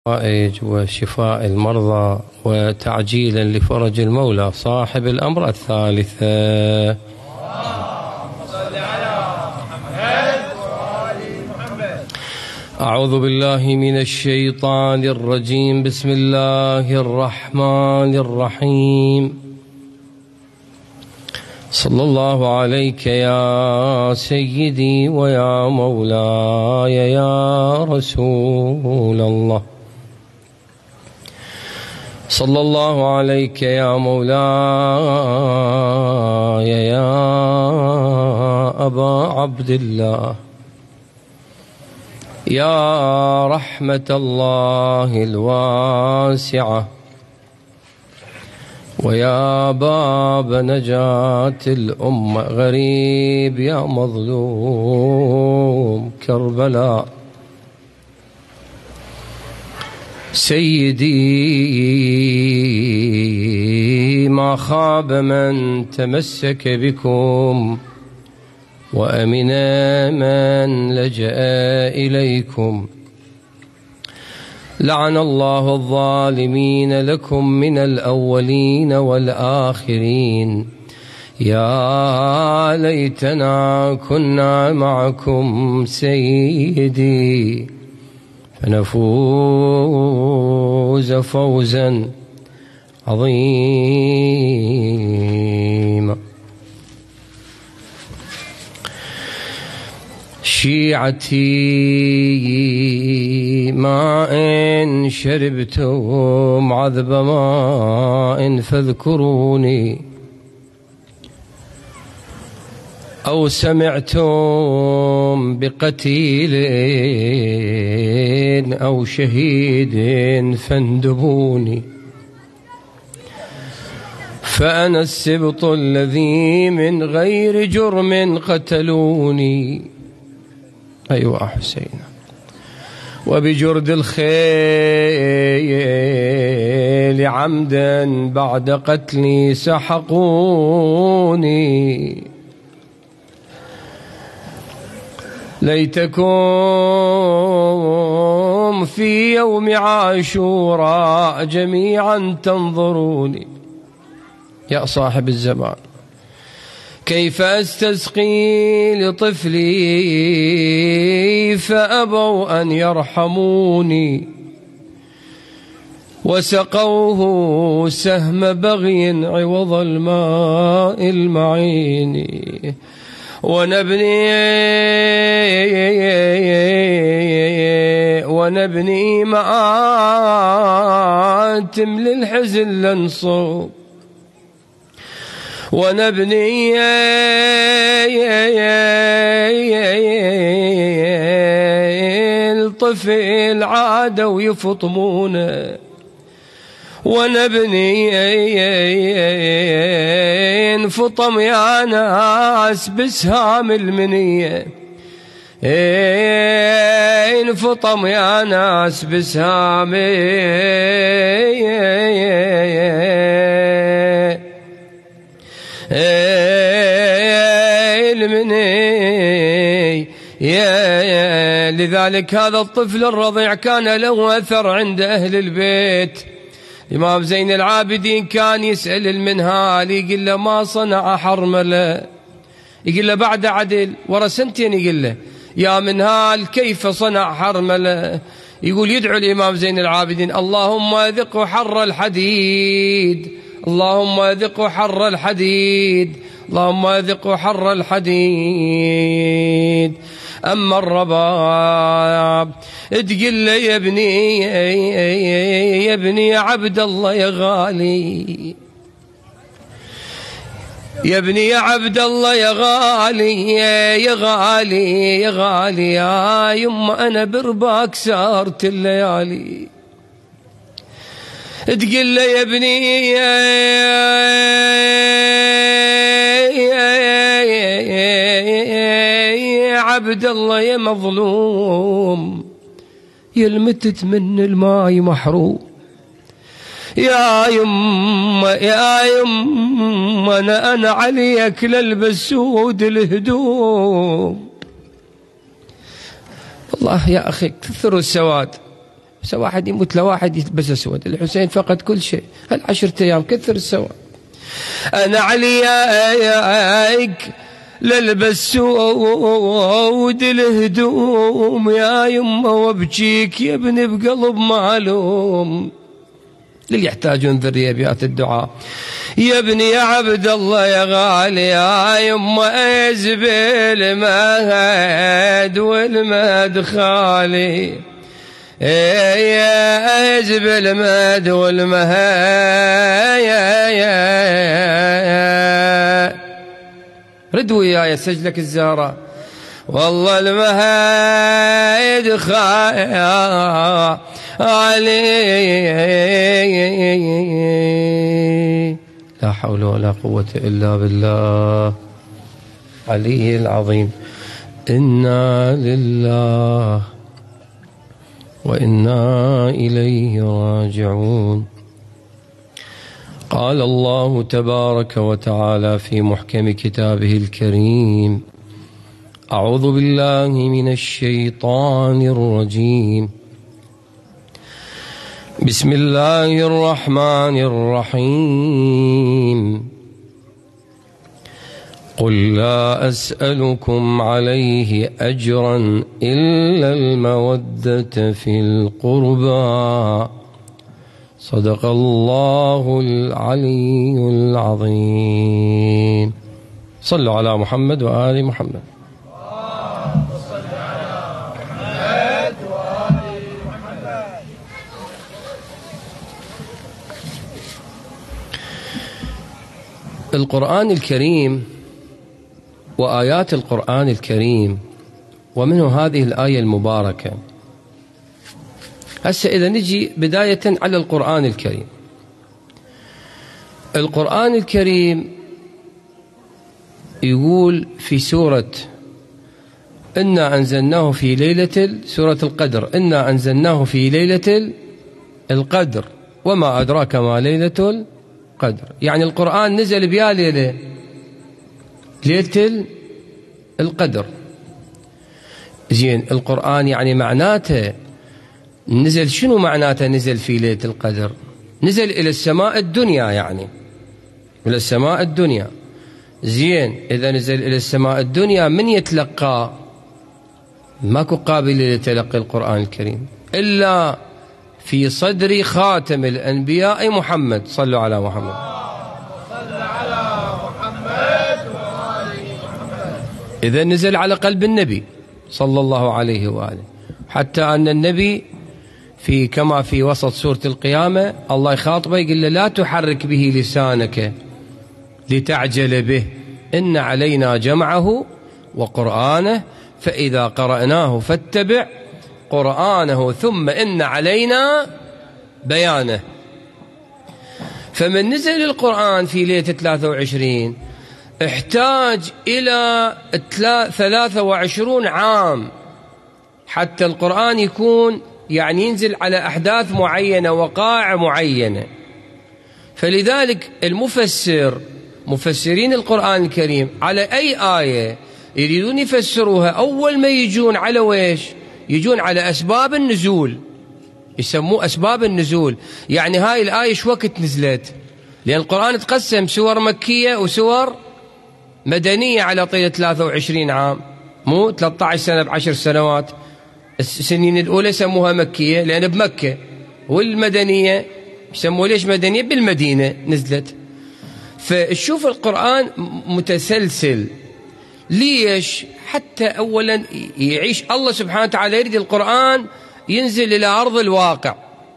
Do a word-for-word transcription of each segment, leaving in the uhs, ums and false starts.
وشفاء المرضى وتعجيلا لفرج المولى صاحب الأمر الثالثة. أعوذ بالله من الشيطان الرجيم. بسم الله الرحمن الرحيم. صلى الله عليك يا سيدي ويا مولاي يا رسول الله. صلى الله عليك يا مولاي يا أبا عبد الله، يا رحمة الله الواسعة، ويا باب نجاة الأمة، غريب يا مظلوم كربلاء. سيدي ما خاب من تمسك بكم، وأمن من لجأ إليكم. لعن الله الظالمين لكم من الأولين والآخرين. يا ليتنا كنا معكم سيدي فنفوز فوزا عظيما. شيعتي ما إن شربتم عذب ماء فاذكروني، أو سمعتم بقتيل أو شهيد فاندبوني، فأنا السبط الذي من غير جرم قتلوني. أيوة حسين. وبجرد الخيل عمدا بعد قتلي سحقوني. ليتكم في يوم عاشوراء جميعا تنظروني. يا صاحب الزمان، كيف أستسقي لطفلي فأبوا أن يرحموني، وسقوه سهم بغي عوض الماء المعين. ونبني ونبني مآتم للحزن لنصوب، ونبني الطفل عادوا يفطمونه، ونبني فطم يا ناس بسهام المنية، انفطم يا ناس بسهام المني. لذلك هذا الطفل الرضيع كان له أثر عند أهل البيت. الإمام زين العابدين كان يسأل المنهال، يقول له ما صنع حرملة؟ يقول له بعد عدل ورا سنتين، يقول له يا منهال كيف صنع حرملة؟ يقول يدعو الإمام زين العابدين اللهم أذقه حر الحديد، اللهم أذقه حر الحديد، اللهم أذقه حر الحديد. أما الرباب تقول له يا ابني يا ابني يا عبد الله يا غالي، يا ابني يا عبد الله يا غالي يا غالي يا غالي، يا يما أنا برباك سهرت الليالي. تقول له يا ابني يا عبد الله يا مظلوم، يا المتت من الماي محروم. يا يما يا يما أنا أنا عليك للبس سود الهدوم. والله يا أخي كثروا السواد، بس واحد يموت لواحد يلبس أسود. الحسين فقد كل شيء. هالعشرة أيام كثر السواد. أنا عليك للبس سود الهدوم يا يمه وابجيك يا ابني بقلب معلوم. اللي يحتاجون ذرية أبيات الدعاء. يا ابني يا عبد الله يا غالي يا يمه ازبل المهد والمهد خالي. يا ازبل المهد والمهد رد وياي سجلك الزهرة. والله المهد خالي لا حول ولا قوة إلا بالله علي العظيم. إنا لله وإنا إليه راجعون. قال الله تبارك وتعالى في محكم كتابه الكريم: أعوذ بالله من الشيطان الرجيم. بسم الله الرحمن الرحيم. قل لا أسألكم عليه أجرا إلا المودة في القربى. صدق الله العلي العظيم. صلوا على محمد وآل محمد. القرآن الكريم وآيات القرآن الكريم ومنه هذه الآية المباركة. هسه إذا نجي بداية على القرآن الكريم. القرآن الكريم يقول في سورة إنا أنزلناه في ليلة سورة القدر: إنا أنزلناه في ليلة القدر وما أدراك ما ليلة القدر. يعني القرآن نزل بيا ليلة ليلة القدر. زين، القرآن يعني معناته نزل شنو؟ معناته نزل في ليلة القدر، نزل إلى السماء الدنيا، يعني إلى السماء الدنيا. زين، إذا نزل إلى السماء الدنيا من يتلقى؟ ماكو قابل لتلقي القرآن الكريم إلا في صدر خاتم الأنبياء محمد. صلوا على محمد. صل على محمد وآل محمد. إذا نزل على قلب النبي صلى الله عليه وآله، حتى أن النبي في كما في وسط سورة القيامة الله يخاطبه يقول له: لا تحرك به لسانك لتعجل به إن علينا جمعه وقرآنه فإذا قرأناه فاتبع قرآنه ثم إن علينا بيانه. فمن نزل القرآن في ليلة ثلاثة وعشرين احتاج إلى ثلاثة وعشرون عام حتى القرآن يكون يعني ينزل على أحداث معينة وقائع معينة. فلذلك المفسر مفسرين القرآن الكريم على أي آية يريدون يفسروها أول ما يجون على ويش؟ يجون على أسباب النزول، يسموه أسباب النزول. يعني هاي الآية شو وقت نزلت؟ لأن القرآن تقسم سور مكية وسور مدنية على طيلة ثلاثة وعشرين عام، مو ثلاثة عشر سنة بعشر سنوات. السنين الأولى يسموها مكية لأن بمكة، والمدنية يسموها ليش مدنية؟ بالمدينة نزلت. فشوف القرآن متسلسل. ليش؟ حتى أولا يعيش الله سبحانه وتعالى يريد القرآن ينزل إلى أرض الواقع،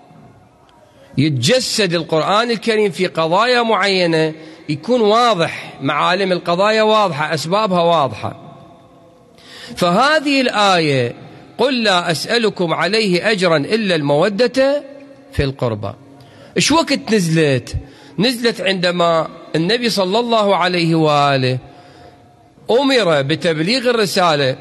يتجسد القرآن الكريم في قضايا معينة، يكون واضح، معالم القضايا واضحة، أسبابها واضحة. فهذه الآية: قل لا أسألكم عليه أجرا إلا المودة في القربى، إيش وقت نزلت؟ نزلت عندما النبي صلى الله عليه وآله أمر بتبليغ الرسالة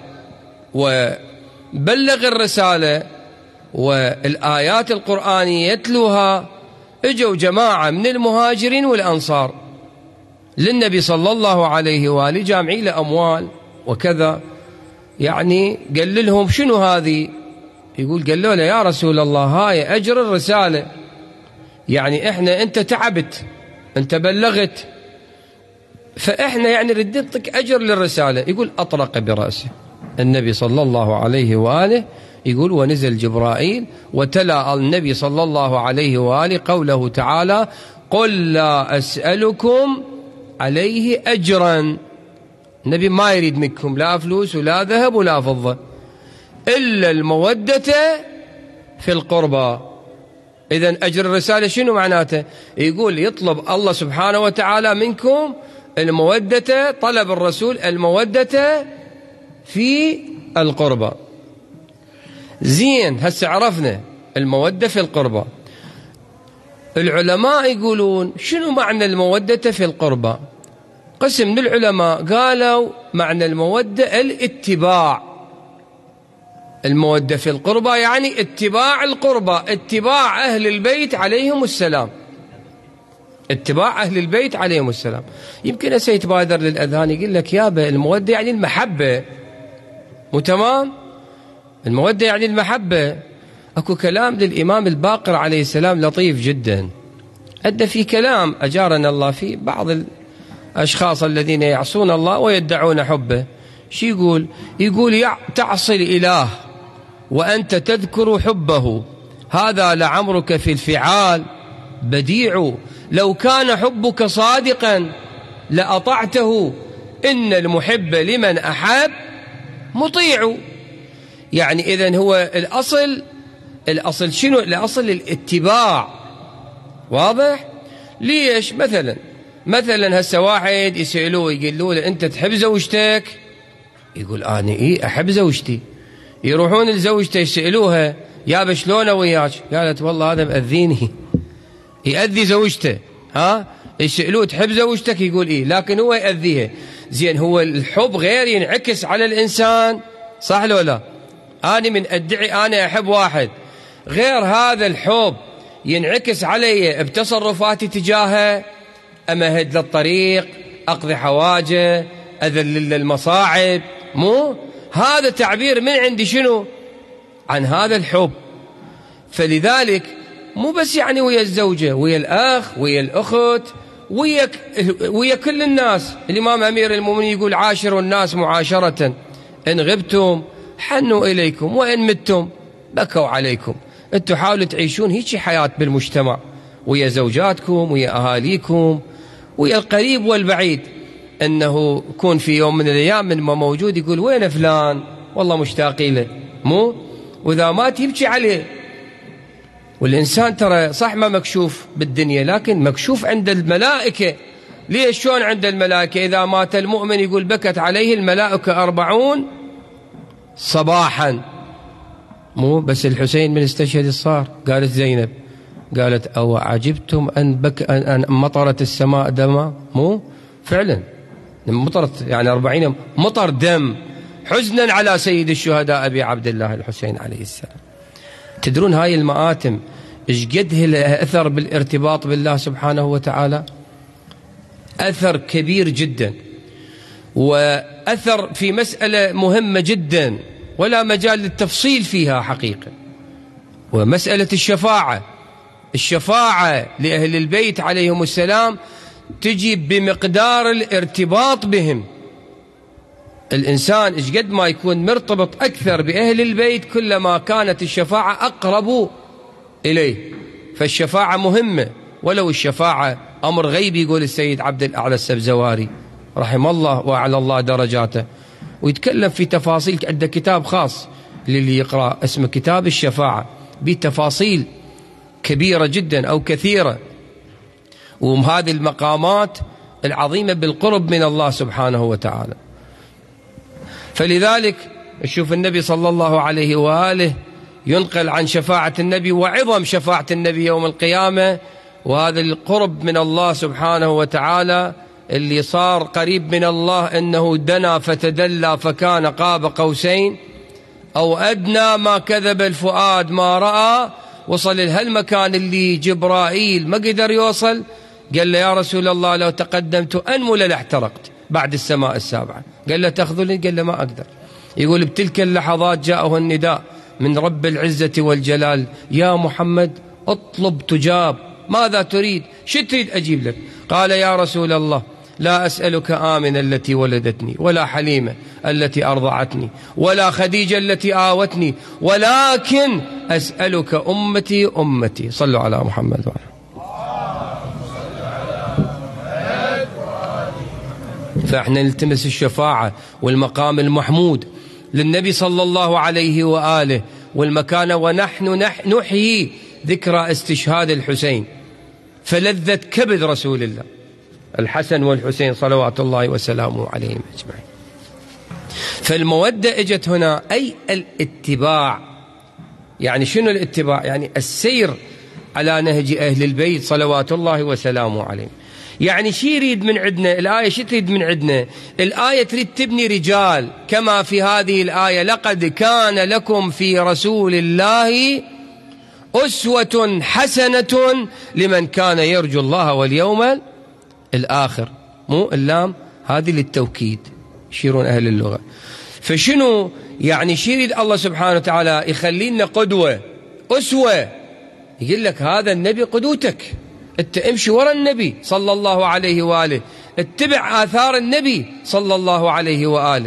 وبلغ الرسالة والآيات القرآنية يتلوها. اجوا جماعة من المهاجرين والأنصار للنبي صلى الله عليه وآله جامعين له أموال وكذا، يعني قال لهم: شنو هذه؟ يقول قالوا له يا رسول الله هاي أجر الرسالة، يعني إحنا أنت تعبت أنت بلغت، فإحنا يعني نريد نعطيك أجر للرسالة. يقول أطرق برأسه النبي صلى الله عليه وآله، يقول ونزل جبرائيل وتلا النبي صلى الله عليه وآله قوله تعالى قل لا أسألكم عليه أجرا. النبي ما يريد منكم لا فلوس ولا ذهب ولا فضة إلا المودة في القربى. إذن أجر الرسالة شنو معناته؟ يقول يطلب الله سبحانه وتعالى منكم المودة، طلب الرسول المودة في القربى. زين هسه عرفنا المودة في القربى. العلماء يقولون شنو معنى المودة في القربى؟ قسم من العلماء قالوا معنى المودة الاتباع. المودة في القربى يعني اتباع القربى، اتباع أهل البيت عليهم السلام، اتباع أهل البيت عليهم السلام. يمكن هسه يتبادر للأذهان يقول لك يابا المودة يعني المحبة، مو تمام؟ المودة يعني المحبة. أكو كلام للإمام الباقر عليه السلام لطيف جدا، أدى في كلام أجارنا الله فيه بعض الأشخاص الذين يعصون الله ويدعون حبه. شو يقول؟ يقول تعصي الإله وأنت تذكر حبه، هذا لعمرك في الفعال بديع، لو كان حبك صادقا لأطعته، إن المحب لمن أحب مطيع. يعني إذن هو الأصل، الأصل شنو؟ الأصل الاتباع، واضح؟ ليش؟ مثلا مثلا هسه واحد يسألوه يقولوا له أنت تحب زوجتك؟ يقول أنا إيه أحب زوجتي. يروحون لزوجته يسألوها يابا شلون وياك؟ قالت والله هذا مأذيني، يأذي زوجته. ها يسألوه تحب زوجتك؟ يقول إيه، لكن هو يأذيها. زين هو الحب غير ينعكس على الإنسان، صح ولا لا؟ أنا من أدعي أنا أحب واحد، غير هذا الحب ينعكس علي بتصرفاتي تجاهه، أمهد للطريق، أقضي حواجه، أذلل المصاعب، مو هذا تعبير من عندي شنو؟ عن هذا الحب. فلذلك مو بس يعني ويا الزوجة، ويا الأخ، ويا الأخت، ويا ويا كل الناس. الإمام أمير المؤمنين يقول عاشروا الناس معاشرة، إن غبتم حنوا إليكم وإن متم بكوا عليكم. أنتم حاولوا تعيشون هيك حياة بالمجتمع، ويا زوجاتكم، ويا أهاليكم، ويا القريب والبعيد. أنه يكون في يوم من الأيام من ما موجود يقول وين فلان، والله مشتاقي له، مو؟ وإذا مات يبكي عليه. والإنسان ترى صح ما مكشوف بالدنيا، لكن مكشوف عند الملائكة. ليش؟ شلون عند الملائكة؟ إذا مات المؤمن يقول بكت عليه الملائكة أربعون صباحا. مو بس الحسين من استشهد صار. قالت زينب، قالت أو عجبتم أن بك أن مطرت السماء دما. مو فعلا مطرت يعني أربعين مطر دم حزنا على سيد الشهداء أبي عبد الله الحسين عليه السلام. تدرون هاي المآتم إيش قد لها أثر بالارتباط بالله سبحانه وتعالى؟ أثر كبير جدا، وأثر في مسألة مهمة جدا ولا مجال للتفصيل فيها حقيقة، ومسألة الشفاعة. الشفاعة لأهل البيت عليهم السلام تجي بمقدار الارتباط بهم. الإنسان إيش قد ما يكون مرتبط أكثر بأهل البيت كلما كانت الشفاعة أقرب إليه. فالشفاعة مهمة، ولو الشفاعة أمر غيبي. يقول السيد عبد الأعلى السبزواري رحم الله وأعلى الله درجاته، ويتكلم في تفاصيل، عنده كتاب خاص للي يقرأ اسمه كتاب الشفاعة، بتفاصيل كبيرة جدا أو كثيرة، وهذه المقامات العظيمة بالقرب من الله سبحانه وتعالى. فلذلك نشوف النبي صلى الله عليه وآله ينقل عن شفاعة النبي وعظم شفاعة النبي يوم القيامة، وهذا القرب من الله سبحانه وتعالى اللي صار قريب من الله، إنه دنا فتدلى فكان قاب قوسين أو أدنى، ما كذب الفؤاد ما رأى. وصل لهالمكان اللي جبرائيل ما قدر يوصل. قال له يا رسول الله لو تقدمت أنمل لاحترقت بعد السماء السابعة. قال له تخذلني؟ قال له ما أقدر. يقول بتلك اللحظات جاءه النداء من رب العزة والجلال: يا محمد اطلب تجاب، ماذا تريد؟ شو تريد أجيب لك؟ قال: يا رسول الله، لا أسألك آمنة التي ولدتني، ولا حليمة التي أرضعتني، ولا خديجة التي آوتني، ولكن أسألك أمتي أمتي. صلوا على محمد وعلى. فإحنا نلتمس الشفاعة والمقام المحمود للنبي صلى الله عليه وآله والمكانة، ونحن نحيي ذكرى استشهاد الحسين، فلذة كبد رسول الله الحسن والحسين صلوات الله وسلامه عليهم أجمعين. فالمودة اجت هنا، أي الاتباع. يعني شنو الاتباع؟ يعني السير على نهج أهل البيت صلوات الله وسلامه عليهم. يعني شي يريد من عندنا الآية؟ شي تريد من عندنا الآية؟ تريد تبني رجال، كما في هذه الآية: لقد كان لكم في رسول الله أسوة حسنة لمن كان يرجو الله واليوم الآخر. مو اللام هذه للتوكيد، يشيرون أهل اللغة. فشنو يعني شي يريد الله سبحانه وتعالى؟ يخلينا قدوة، أسوة. يقول لك هذا النبي قدوتك، انت امشي وراء النبي صلى الله عليه وآله، اتبع آثار النبي صلى الله عليه وآله.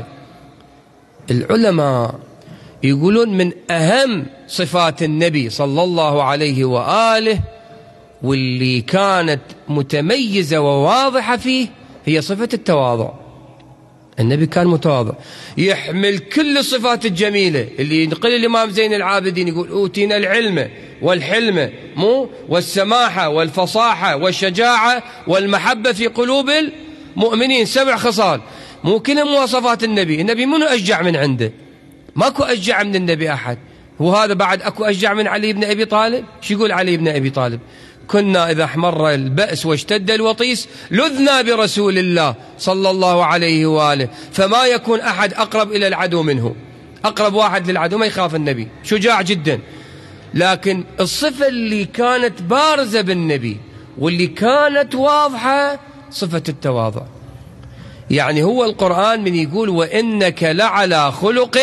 العلماء يقولون من أهم صفات النبي صلى الله عليه وآله واللي كانت متميزة وواضحة فيه هي صفة التواضع. النبي كان متواضع، يحمل كل الصفات الجميلة اللي ينقل الإمام زين العابدين، يقول: أوتينا العلم والحلم مو والسماحة والفصاحة والشجاعة والمحبة في قلوب المؤمنين. سبع خصال، مو كل مواصفات النبي. النبي منو أشجع من عنده؟ ماكو أشجع من النبي أحد. وهذا بعد أكو أشجع من علي بن أبي طالب. شو يقول علي بن أبي طالب؟ كنا إذا احمر البأس واشتد الوطيس لذنا برسول الله صلى الله عليه وآله، فما يكون أحد أقرب إلى العدو منه. أقرب واحد للعدو ما يخاف النبي، شجاع جدا. لكن الصفة اللي كانت بارزة بالنبي واللي كانت واضحة صفة التواضع. يعني هو القرآن من يقول: وإنك لعلى خلق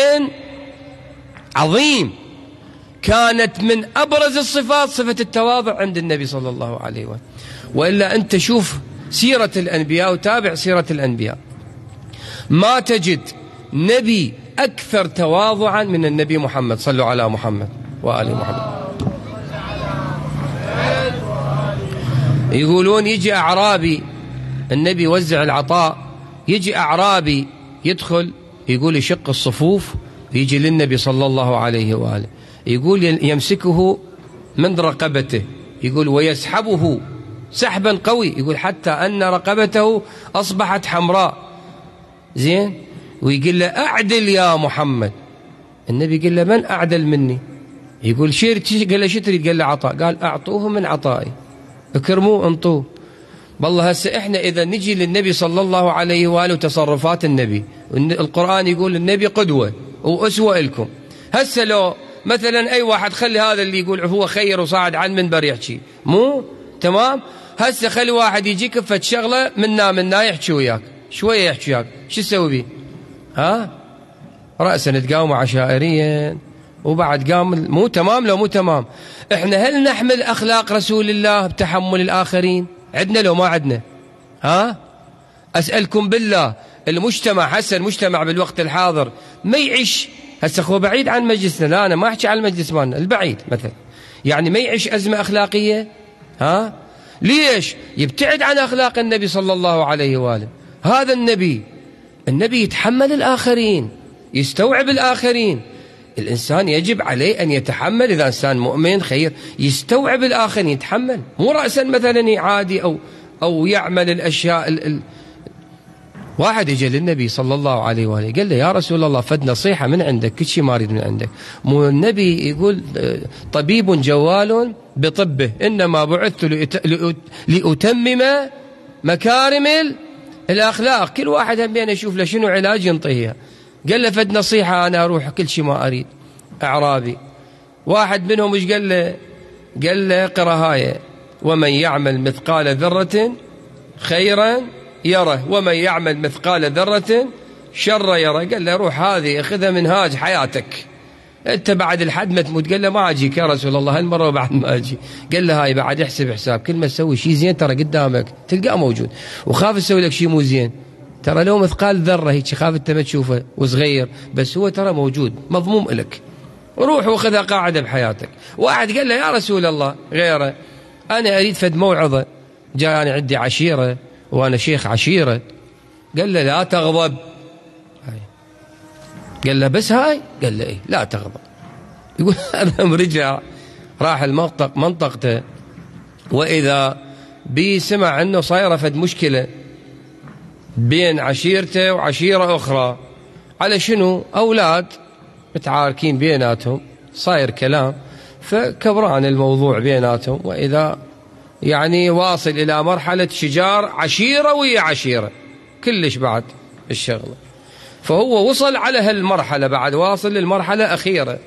عظيم، كانت من أبرز الصفات صفة التواضع عند النبي صلى الله عليه وآله. وإلا أنت شوف سيرة الأنبياء وتابع سيرة الأنبياء، ما تجد نبي أكثر تواضعا من النبي محمد. صلوا على محمد وآل محمد. يقولون يجي أعرابي، النبي يوزع العطاء، يجي أعرابي يدخل يقول يشق الصفوف، يجي للنبي صلى الله عليه وآله، يقول يمسكه من رقبته، يقول ويسحبه سحبا قوي، يقول حتى أن رقبته أصبحت حمراء. زين، ويقول له: أعدل يا محمد. النبي يقول له: من أعدل مني؟ يقول: شير. قال له: شو تريد؟ قال له: عطاء. قال: أعطوه من عطائي، اكرموه انطوه. والله هسه احنا إذا نجي للنبي صلى الله عليه وآله وتصرفات النبي، القرآن يقول النبي قدوة وأسوة لكم. هسه لو مثلا أي واحد خلي هذا اللي يقول هو خير وصاعد عن منبر يحكي، مو تمام؟ هسه خلي واحد يجيك فت شغلة منا منا يحكي وياك شوية، يحكي وياك، شو تسوي بيه؟ ها؟ رأسا تقاوم عشائريا وبعد قام. مو تمام لو مو تمام. احنا هل نحمل أخلاق رسول الله بتحمل الآخرين؟ عندنا لو ما عندنا؟ ها؟ أسألكم بالله، المجتمع هسه المجتمع بالوقت الحاضر ما يعيش. هسه هو بعيد عن مجلسنا، لا أنا ما أحكي عن المجلس مالنا البعيد مثلا، يعني ما يعيش أزمة أخلاقية. ها؟ ليش؟ يبتعد عن أخلاق النبي صلى الله عليه وآله. هذا النبي النبي يتحمل الآخرين، يستوعب الآخرين. الإنسان يجب عليه أن يتحمل، إذا إنسان مؤمن خير يستوعب الآخرين، يتحمل، مو رأسا مثلا يعادي أو أو يعمل الأشياء ال ال واحد يجي للنبي صلى الله عليه وآله قال له: يا رسول الله فد نصيحة من عندك، كل شيء ما أريد من عندك. مو النبي يقول: طبيب جوال بطبه، إنما بعثت لأتمم مكارم الأخلاق. كل واحد هم بين يشوف له شنو علاج ينطيها. قال له: فد نصيحة أنا أروح كل شيء ما أريد. أعرابي واحد منهم إيش قال له؟ قال له: اقرأ هاي: ومن يعمل مثقال ذرة خيرا يره، ومن يعمل مثقال ذرة شر يره. قال له: روح هذه اخذها منهاج حياتك، أنت بعد الحد ما تموت. قال له ما أجيك يا رسول الله هالمرة وبعد ما أجي. قال له هاي بعد احسب حساب، كل ما تسوي شيء زين ترى قدامك تلقاه موجود، وخاف تسوي لك شيء مو زين ترى لو مثقال ذرة هيك خاف أنت ما تشوفه وصغير، بس هو ترى موجود مضموم لك. روح وخذها قاعدة بحياتك. واحد قال له يا رسول الله غيره، أنا أريد فد موعظة، جاء أنا عندي عشيرة وأنا شيخ عشيرة. قال له لا تغضب. هاي. قال له بس هاي؟ قال له إيه لا تغضب. يقول هذا رجع راح المنطق منطقته، وإذا بي سمع أنه صايرة فد مشكلة بين عشيرته وعشيرة أخرى. على شنو؟ أولاد متعاركين بيناتهم، صاير كلام، فكبران الموضوع بيناتهم، وإذا يعني واصل إلى مرحلة شجار عشيرة ويا عشيرة كلش بعد الشغلة. فهو وصل على هالمرحلة، بعد واصل للمرحلة أخيرة.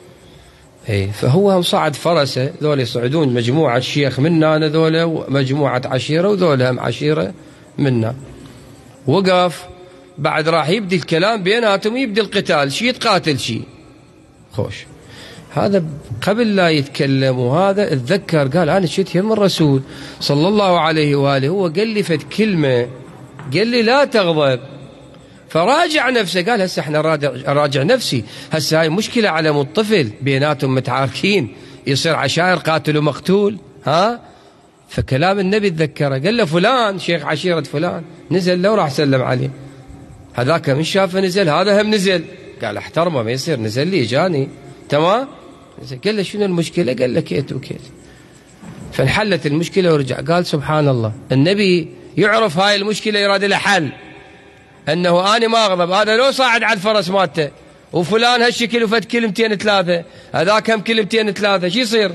اي فهو صعد فرسه، ذول يصعدون مجموعة شيخ منا أنا ذولا ومجموعة عشيرة وذولا هم عشيرة منا. وقف بعد راح يبدي الكلام بيناتهم، يبدي القتال، شي يتقاتل شي. خوش هذا قبل لا يتكلم وهذا اتذكر قال أنا شفت يم الرسول صلى الله عليه وآله هو قال لي فد كلمة، قال لي لا تغضب. فراجع نفسه، قال هسه احنا راجع نفسي، هسه هاي مشكلة على مود طفل بيناتهم متعاركين يصير عشائر قاتل ومقتول. ها فكلام النبي تذكره، قال له فلان شيخ عشيرة فلان نزل له وراح سلم عليه. هذاك من شافه نزل، هذا هم نزل، قال احترمه ما يصير، نزل لي جاني تمام. قال له شنو المشكلة؟ قال له كيت وكيت. فانحلت المشكلة ورجع. قال سبحان الله النبي يعرف هاي المشكلة يراد لها حل، أنه أنا ما أغضب، هذا لو صاعد على الفرس مالته وفلان هالشكل وفد كلمتين ثلاثة، هذاك هم كلمتين ثلاثة، شو يصير؟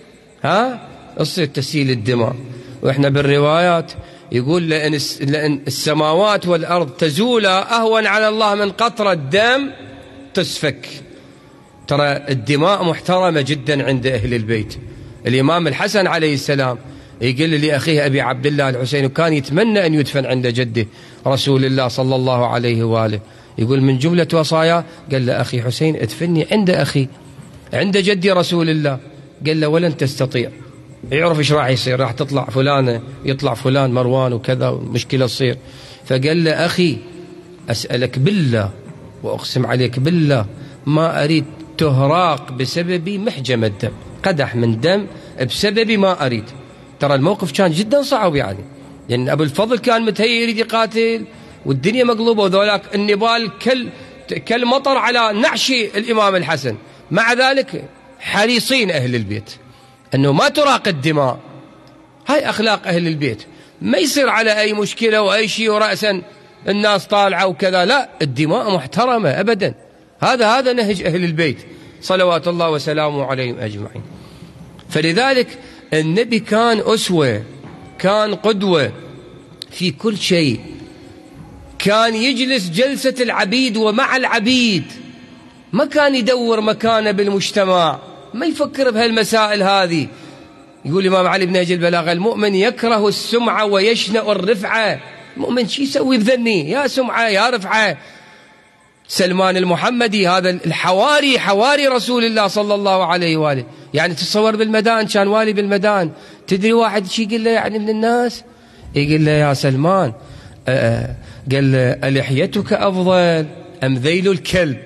ها؟ تصير تسيل الدماء. وإحنا بالروايات يقول لأن لأن السماوات والأرض تزولا أهون على الله من قطرة دم تسفك. ترى الدماء محترمة جدا عند أهل البيت. الإمام الحسن عليه السلام يقول لأخيه أبي عبد الله الحسين، وكان يتمنى أن يدفن عند جده رسول الله صلى الله عليه وآله، يقول من جملة وصايا قال له أخي حسين ادفني عند أخي عند جدي رسول الله. قال له ولن تستطيع. يعرف ايش راح يصير، راح تطلع فلانة يطلع فلان مروان وكذا مشكلة تصير. فقال له أخي أسألك بالله وأقسم عليك بالله ما أريد تهراق بسببي محجمة دم، قدح من دم بسببي ما أريد. ترى الموقف كان جدا صعب يعني، لأن أبو الفضل كان متهيئ يريد يقاتل والدنيا مقلوبة، وذولاك النبال كل كالمطر على نعش الإمام الحسن. مع ذلك حريصين أهل البيت أنه ما تراق الدماء. هاي أخلاق أهل البيت، ما يصير على أي مشكلة وأي شيء ورأسا الناس طالعة وكذا، لا الدماء محترمة أبدا. هذا هذا نهج أهل البيت صلوات الله وسلامه عليهم أجمعين. فلذلك النبي كان أسوة، كان قدوة في كل شيء. كان يجلس جلسة العبيد ومع العبيد، ما كان يدور مكانه بالمجتمع، ما يفكر بهالمسائل هذه. يقول الإمام علي بن نهج البلاغة المؤمن يكره السمعة ويشنأ الرفعة. المؤمن شي يسوي بذني يا سمعة يا رفعة. سلمان المحمدي هذا الحواري حواري رسول الله صلى الله عليه وآله، يعني تتصور بالمدان كان والي بالمدان، تدري واحد شي يقول له يعني من الناس يقول له يا سلمان أه قال له ألحيتك أفضل أم ذيل الكلب؟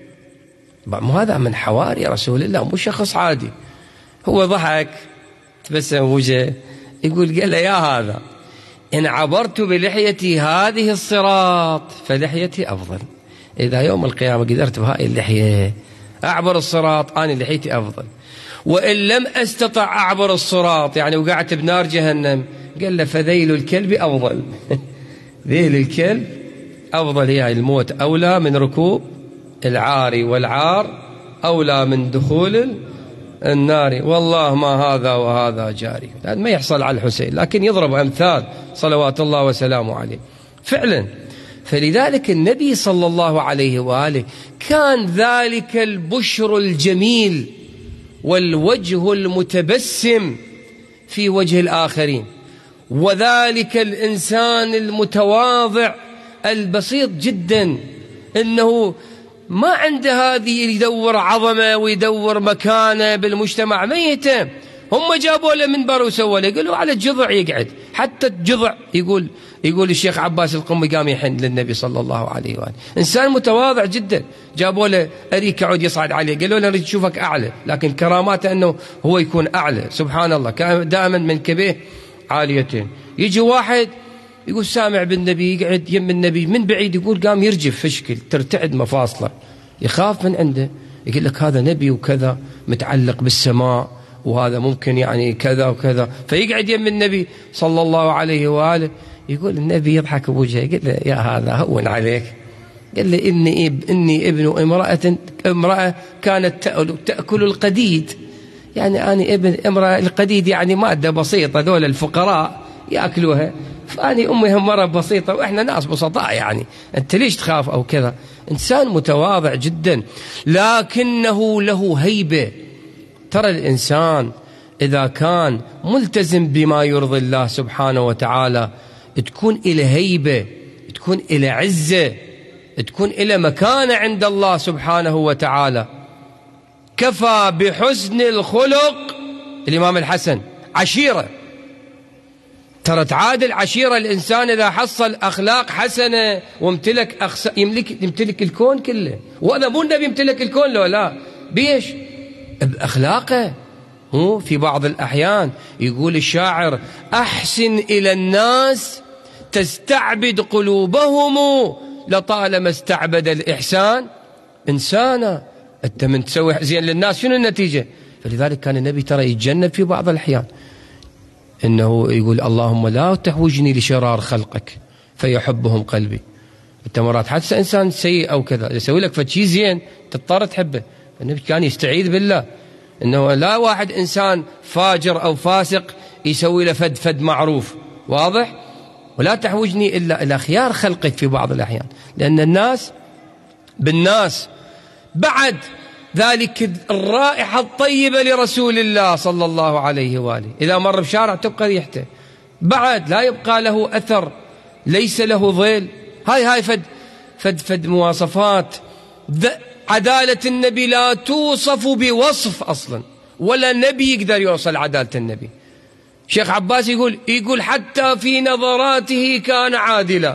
مو هذا من حواري رسول الله، مو شخص عادي. هو ضحك تبسم وجهه يقول قال له يا هذا إن عبرت بلحيتي هذه الصراط فلحيتي أفضل. إذا يوم القيامة قدرت بهاي اللحية أعبر الصراط أنا لحيتي أفضل، وإن لم أستطع أعبر الصراط يعني وقعت بنار جهنم قال له فذيل الكلب أفضل. ذيل الكلب أفضل، هي الموت أولى من ركوب العاري، والعار أولى من دخول النار. والله ما هذا وهذا جاري. هذا ما يحصل على الحسين، لكن يضرب أمثال صلوات الله وسلامه عليه فعلا. فلذلك النبي صلى الله عليه وآله كان ذلك البشر الجميل والوجه المتبسم في وجه الآخرين، وذلك الإنسان المتواضع البسيط جدا، إنه ما عنده هذه يدور عظمة ويدور مكانة بالمجتمع، ما يهتم. هم جابوا له منبر وسووا له، يقولوا على الجذع يقعد، حتى الجذع يقول يقول الشيخ عباس القمي قام يحن للنبي صلى الله عليه وآله. إنسان متواضع جدا، جابوا له أريك يقعد يصعد عليه، قالوا له نريد نشوفك أعلى، لكن كراماته أنه هو يكون أعلى. سبحان الله، كان دائما منكبيه عاليتين. يجي واحد يقول سامع بالنبي، يقعد يم النبي من بعيد، يقول قام يرجف فشكل، ترتعد مفاصله، يخاف من عنده، يقول لك هذا نبي وكذا متعلق بالسماء، وهذا ممكن يعني كذا وكذا. فيقعد يم النبي صلى الله عليه وآله، يقول النبي يضحك بوجهه، يقول له يا هذا هون عليك، قال له إني إب إني ابن امرأة امرأة كانت تأكل القديد، يعني أنا ابن امرأة، القديد يعني مادة بسيطة، ذول الفقراء يأكلوها، فأني أمي هم مرة بسيطة وإحنا ناس بسطاء، يعني أنت ليش تخاف أو كذا. إنسان متواضع جدا، لكنه له هيبة. ترى الإنسان إذا كان ملتزم بما يرضي الله سبحانه وتعالى تكون إلى هيبة، تكون إلى عزة، تكون إلى مكانة عند الله سبحانه وتعالى. كفى بحسن الخلق الإمام الحسن عشيرة. ترى تعادل عشيرة الإنسان إذا حصل أخلاق حسنة وامتلك أخس... يملك يمتلك الكون كله. وهذا مو النبي يمتلك الكون، لو لا بيش بأخلاقه. هو في بعض الأحيان يقول الشاعر أحسن إلى الناس تستعبد قلوبهم لطالما استعبد الإحسان إنسانا. أنت من تسوي زين للناس شنو النتيجة؟ فلذلك كان النبي ترى يتجنب في بعض الأحيان إنه يقول اللهم لا تحوجني لشرار خلقك فيحبهم قلبي. أنت مرات حتى إنسان سيء أو كذا يسوي لك فشي زين تضطر تحبه. النبي كان يستعيذ بالله إنه لا واحد إنسان فاجر أو فاسق يسوي له فد فد معروف، واضح؟ ولا تحوجني إلا إلى خيار خلقك في بعض الأحيان، لأن الناس بالناس بعد ذلك الرائحة الطيبة لرسول الله صلى الله عليه وآله، إذا مر بشارع تبقى ريحته، بعد لا يبقى له أثر، ليس له ظل. هاي هاي فد فد فد مواصفات. عدالة النبي لا توصف بوصف أصلا، ولا نبي يقدر يوصل عدالة النبي. شيخ عباس يقول يقول حتى في نظراته كان عادلا.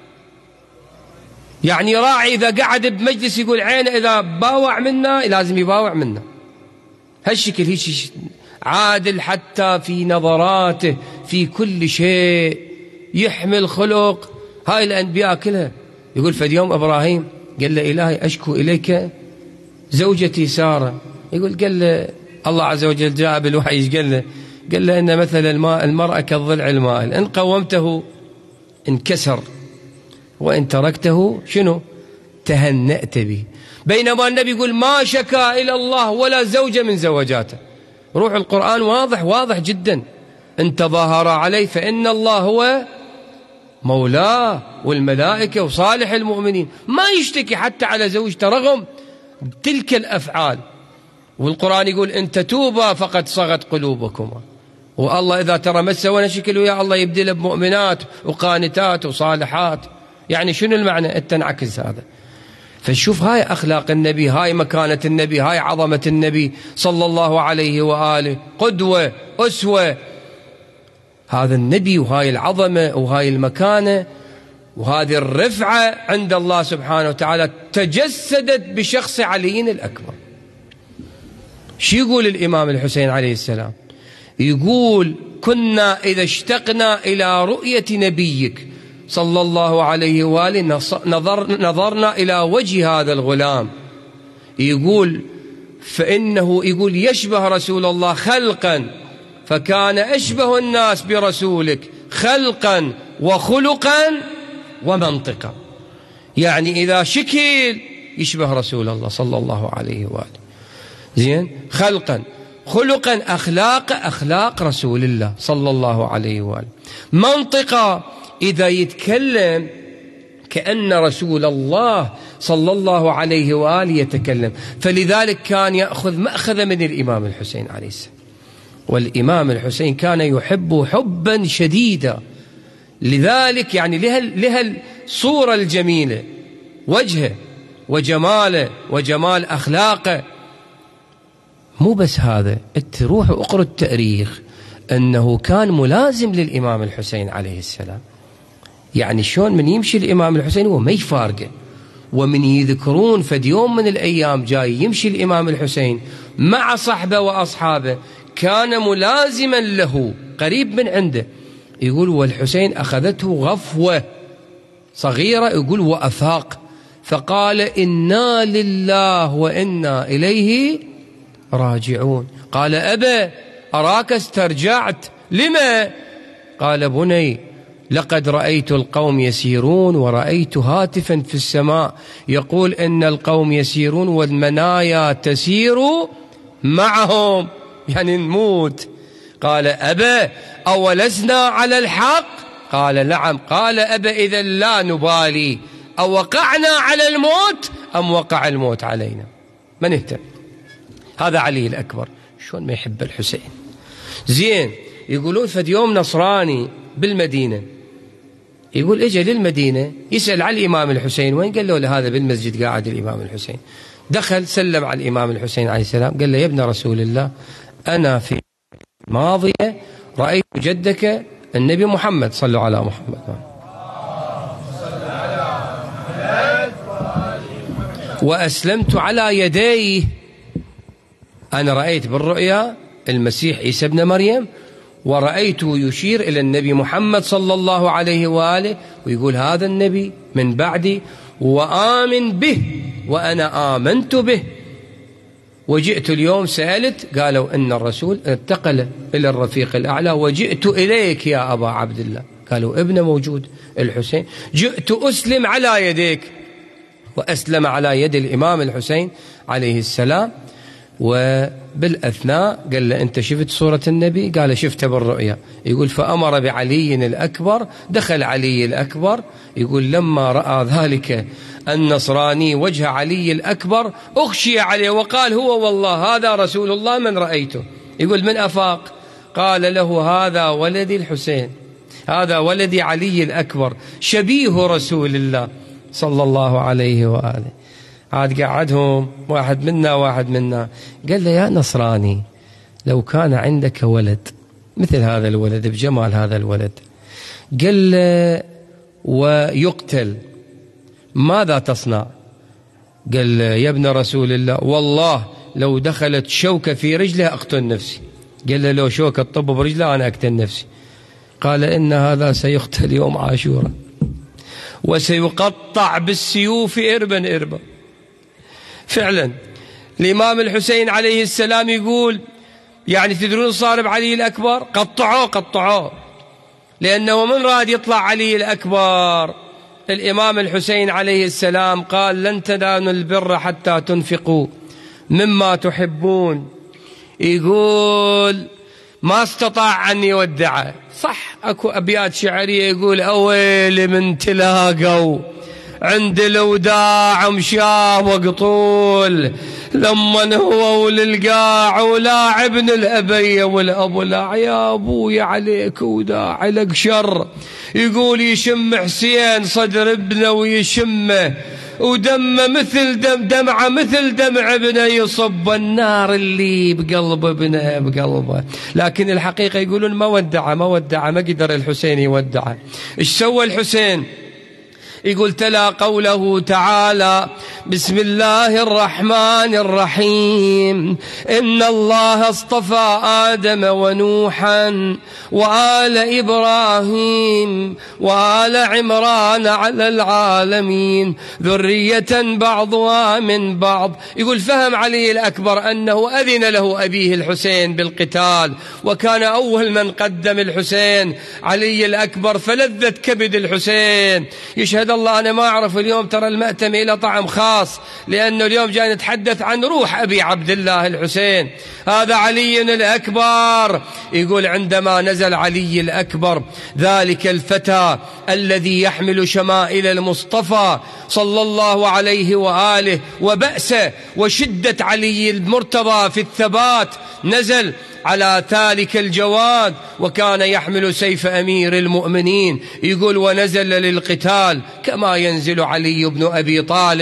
يعني راعي إذا قعد بمجلس يقول عينه إذا باوع منا لازم يباوع منا، هالشكل هيك عادل حتى في نظراته، في كل شيء يحمل خلق. هاي الأنبياء كلها. يقول في يوم إبراهيم قال له إلهي أشكو إليك زوجتي سارة. يقول قال له الله عز وجل جاء بالوحي قال له قال له إن مثل الماء المرأة كالضلع المائل، إن قومته انكسر وإن تركته شنو تهنأت به. بينما النبي يقول ما شكا إلى الله ولا زوجة من زوجاته. روح القرآن واضح واضح جدا. إن تظاهر عليه فإن الله هو مولاه والملائكة وصالح المؤمنين. ما يشتكي حتى على زوجته رغم تلك الأفعال. والقرآن يقول إن تتوبا فقد صغت قلوبكما. والله إذا ترى ما سوينا شكل ويا الله يبدل بمؤمنات وقانتات وصالحات. يعني شنو المعنى؟ التنعكس هذا. فشوف هاي أخلاق النبي، هاي مكانة النبي، هاي عظمة النبي صلى الله عليه وآله، قدوة أسوة. هذا النبي وهاي العظمة وهاي المكانة وهذه الرفعة عند الله سبحانه وتعالى تجسدت بشخص علي الأكبر. شو يقول الإمام الحسين عليه السلام؟ يقول كنا إذا اشتقنا إلى رؤية نبيك صلى الله عليه وآله نظر نظرنا إلى وجه هذا الغلام. يقول فإنه يقول يشبه رسول الله خلقا، فكان أشبه الناس برسولك خلقا وخلقا ومنطقا. يعني إذا شكل يشبه رسول الله صلى الله عليه وآله، زين، خلقا خلقا أخلاق أخلاق رسول الله صلى الله عليه وآله، منطقة إذا يتكلم كأن رسول الله صلى الله عليه وآله يتكلم. فلذلك كان يأخذ مأخذ من الإمام الحسين عليه السلام. والإمام الحسين كان يحب حبا شديدا، لذلك يعني لها لها الصورة الجميلة، وجهه وجماله وجمال أخلاقه. مو بس هذا، تروح اقرأ التاريخ أنه كان ملازم للإمام الحسين عليه السلام. يعني شلون من يمشي الإمام الحسين هو ما يفارقه، ومن يذكرون فد يوم من الأيام جاي يمشي الإمام الحسين مع صحبه وأصحابه كان ملازما له قريب من عنده. يقول والحسين أخذته غفوة صغيرة، يقول وأفاق فقال إنا لله وإنا إليه راجعون. قال أبا أراك استرجعت، لما؟ قال بني لقد رأيت القوم يسيرون ورأيت هاتفا في السماء يقول إن القوم يسيرون والمنايا تسير معهم، يعني نموت. قال أبا أولسنا على الحق؟ قال نعم. قال أبا إذا لا نبالي أوقعنا على الموت أم وقع الموت علينا، ما نهتم. هذا علي الأكبر شلون ما يحب الحسين. زين، يقولون فد يوم نصراني بالمدينة، يقول اجى للمدينة يسأل على الإمام الحسين وين؟ قال له هذا بالمسجد قاعد الإمام الحسين. دخل سلم على الإمام الحسين عليه السلام، قال له يا ابن رسول الله أنا في ماضية رأيت جدك النبي محمد، صلوا على محمد، وأسلمت على يديه. أنا رأيت بالرؤيا المسيح عيسى ابن مريم، ورأيته يشير إلى النبي محمد صلى الله عليه وآله، ويقول هذا النبي من بعدي وآمن به وأنا آمنت به. وجئت اليوم سألت، قالوا إن الرسول انتقل إلى الرفيق الأعلى وجئت إليك يا أبا عبد الله. قالوا ابنه موجود الحسين، جئت أسلم على يديك. وأسلم على يد الإمام الحسين عليه السلام. وبالأثناء قال له أنت شفت صورة النبي؟ قال شفتها بالرؤيا. يقول فأمر بعلي الأكبر، دخل علي الأكبر. يقول لما رأى ذلك النصراني وجه علي الأكبر أخشي عليه وقال هو والله هذا رسول الله من رأيته. يقول من أفاق؟ قال له هذا ولدي الحسين، هذا ولدي علي الأكبر شبيه رسول الله صلى الله عليه وآله. عاد قعدهم واحد منا واحد منا، قال له يا نصراني لو كان عندك ولد مثل هذا الولد بجمال هذا الولد، قال له ويقتل ماذا تصنع؟ قال له يا ابن رسول الله والله لو دخلت شوكة في رجله أقتل نفسي. قال له لو شوكة تطب برجله أنا أقتل نفسي. قال إن هذا سيقتل يوم عاشوراء وسيقطع بالسيوف إربا إربا. فعلا الإمام الحسين عليه السلام يقول يعني تدرون صار بعلي الأكبر؟ قطعوه قطعوه، لأنه من راد يطلع علي الأكبر الإمام الحسين عليه السلام قال لن تنالوا البر حتى تنفقوا مما تحبون. يقول ما استطاع أن يودعه. صح أكو أبيات شعرية يقول أويل من تلاقوا عند الوداع مشاب وقطول لما هو وللقاع ولاعبن الأبية والأبو لا يا أبوي عليك وداع لك شر. يقول يشم حسين صدر ابنه ويشمه ودمه مثل دم دمعه مثل دمع ابنه يصب النار اللي بقلب ابنه بقلبه. لكن الحقيقة يقولون ما ودعه ما ودعه ما قدر الحسين يودعه. ايش سوى الحسين؟ يقول تلا قوله تعالى بسم الله الرحمن الرحيم إن الله اصطفى آدم ونوحا وآل إبراهيم وآل عمران على العالمين ذرية بعضها من بعض. يقول فهم علي الأكبر أنه أذن له أبيه الحسين بالقتال، وكان أول من قدم الحسين علي الأكبر، فلذت كبد الحسين. يشهد الله أنا ما أعرف اليوم ترى المأتم إلى طعم خاص، لأنه اليوم جاي نتحدث عن روح أبي عبد الله الحسين. هذا علي الأكبر. يقول عندما نزل علي الأكبر ذلك الفتى الذي يحمل شمائل المصطفى صلى الله عليه وآله وبأسه وشدة علي المرتضى في الثبات، نزل على ذلك الجواد وكان يحمل سيف أمير المؤمنين. يقول ونزل للقتال كما ينزل علي بن أبي طالب.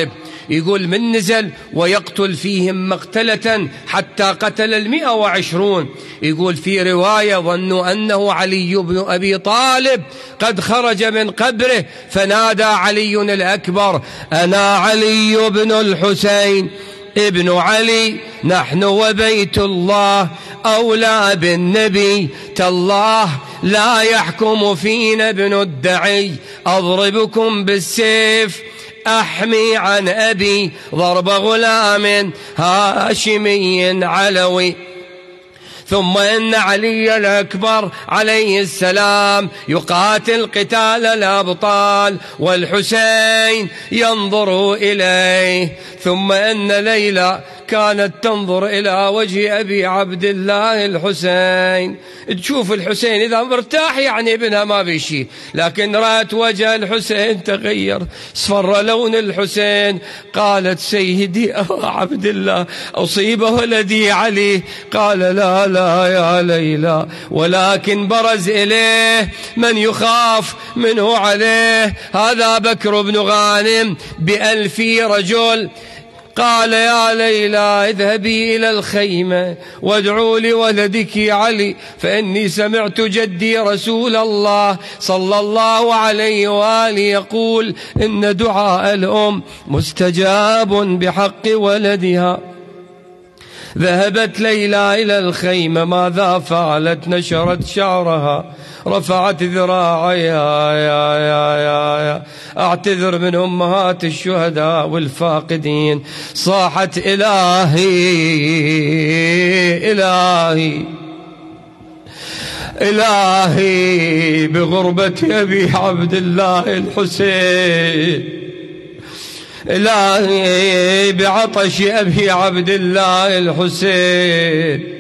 يقول من نزل ويقتل فيهم مقتلة حتى قتل المئة وعشرون. يقول في رواية ظنوا أنه علي بن أبي طالب قد خرج من قبره فنادى علي الأكبر: أنا علي بن الحسين ابن علي، نحن وبيت الله أولى بالنبي، تالله لا يحكم فينا ابن الدعي، أضربكم بالسيف أحمي عن أبي ضرب غلام هاشمي علوي. ثم إن علي الأكبر عليه السلام يقاتل قتال الأبطال والحسين ينظر إليه. ثم إن ليلى كانت تنظر إلى وجه أبي عبد الله الحسين، تشوف الحسين إذا مرتاح يعني ابنها ما بيشي، لكن رأت وجه الحسين تغير، اصفر لون الحسين. قالت: سيدي أبا عبد الله أصيب ولدي علي؟ قال: لا لا يا ليلى، ولكن برز إليه من يخاف منه عليه، هذا بكر بن غانم بألف رجل. قال: يا ليلى اذهبي إلى الخيمة وادعوا لولدك علي، فإني سمعت جدي رسول الله صلى الله عليه وآله يقول: إن دعاء الأم مستجاب بحق ولدها. ذهبت ليلى إلى الخيمة، ماذا فعلت؟ نشرت شعرها، رفعت ذراعيها: يا يا يا يا أعتذر من أمهات الشهداء والفاقدين. صاحت: إلهي إلهي إلهي بغربة أبي عبد الله الحسين، إلهي بعطش أبي عبد الله الحسين،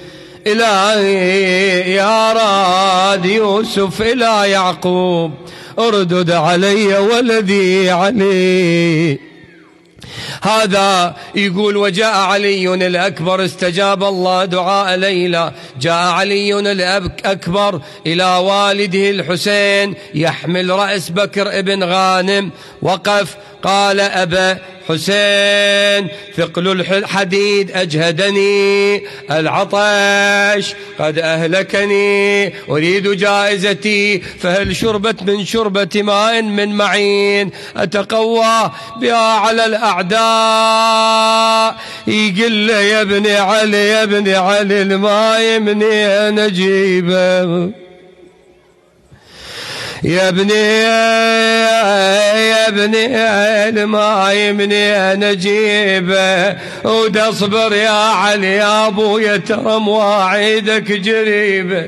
إلهي يا راد يوسف إلى يعقوب اردد علي ولدي علي. هذا يقول: وجاء علي الأكبر، استجاب الله دعاء ليلى. جاء علي الأكبر إلى والده الحسين يحمل رأس بكر ابن غانم، وقف قال: أبا حسين، ثقل الحديد أجهدني، العطش قد أهلكني، أريد جائزتي، فهل شربت من شربة ماء من معين أتقوى بها على الأعداء؟ يقول له: يا ابن علي يا ابن علي الماء يمني أنا أجيبه، يا ابني يا ابني الماء يمني أنا أجيبه، وداصبر يا علي يا أبويا ترى مواعيدك جريبه.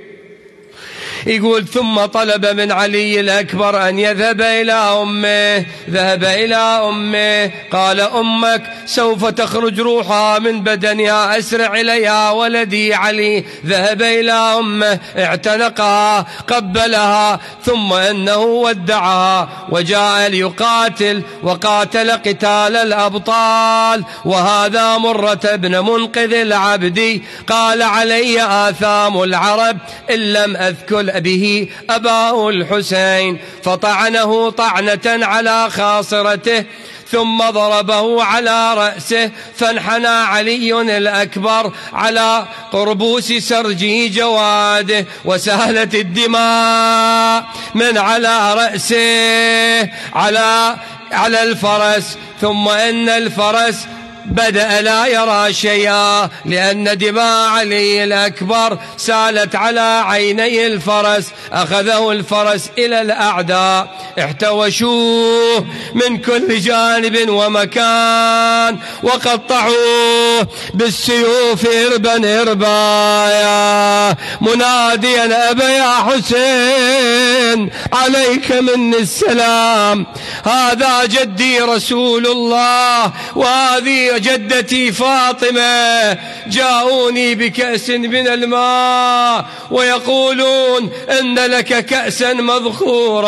يقول: ثم طلب من علي الأكبر أن يذهب إلى أمه. ذهب إلى أمه، قال: أمك سوف تخرج روحها من بدنها، أسرع إليها ولدي علي. ذهب إلى أمه، اعتنقها، قبلها، ثم أنه ودعها وجاء ليقاتل، وقاتل قتال الأبطال. وهذا مرة بن منقذ العبدي قال: علي آثام العرب إن لم أذكر به أباه الحسين، فطعنه طعنة على خاصرته ثم ضربه على رأسه، فانحنى علي الأكبر على قربوس سرجي جواده، وسالت الدماء من على رأسه على على الفرس. ثم إن الفرس بدأ لا يرى شيئا، لأن دماء علي الأكبر سالت على عيني الفرس. أخذه الفرس إلى الأعداء، احتوشوه من كل جانب ومكان، وقطعوه بالسيوف إربا إربايا، مناديا: أبا يا حسين عليك مني السلام، هذا جدي رسول الله، وهذه جدتي فاطمة، جاءوني بكأس من الماء ويقولون إن لك كأسا مذخورة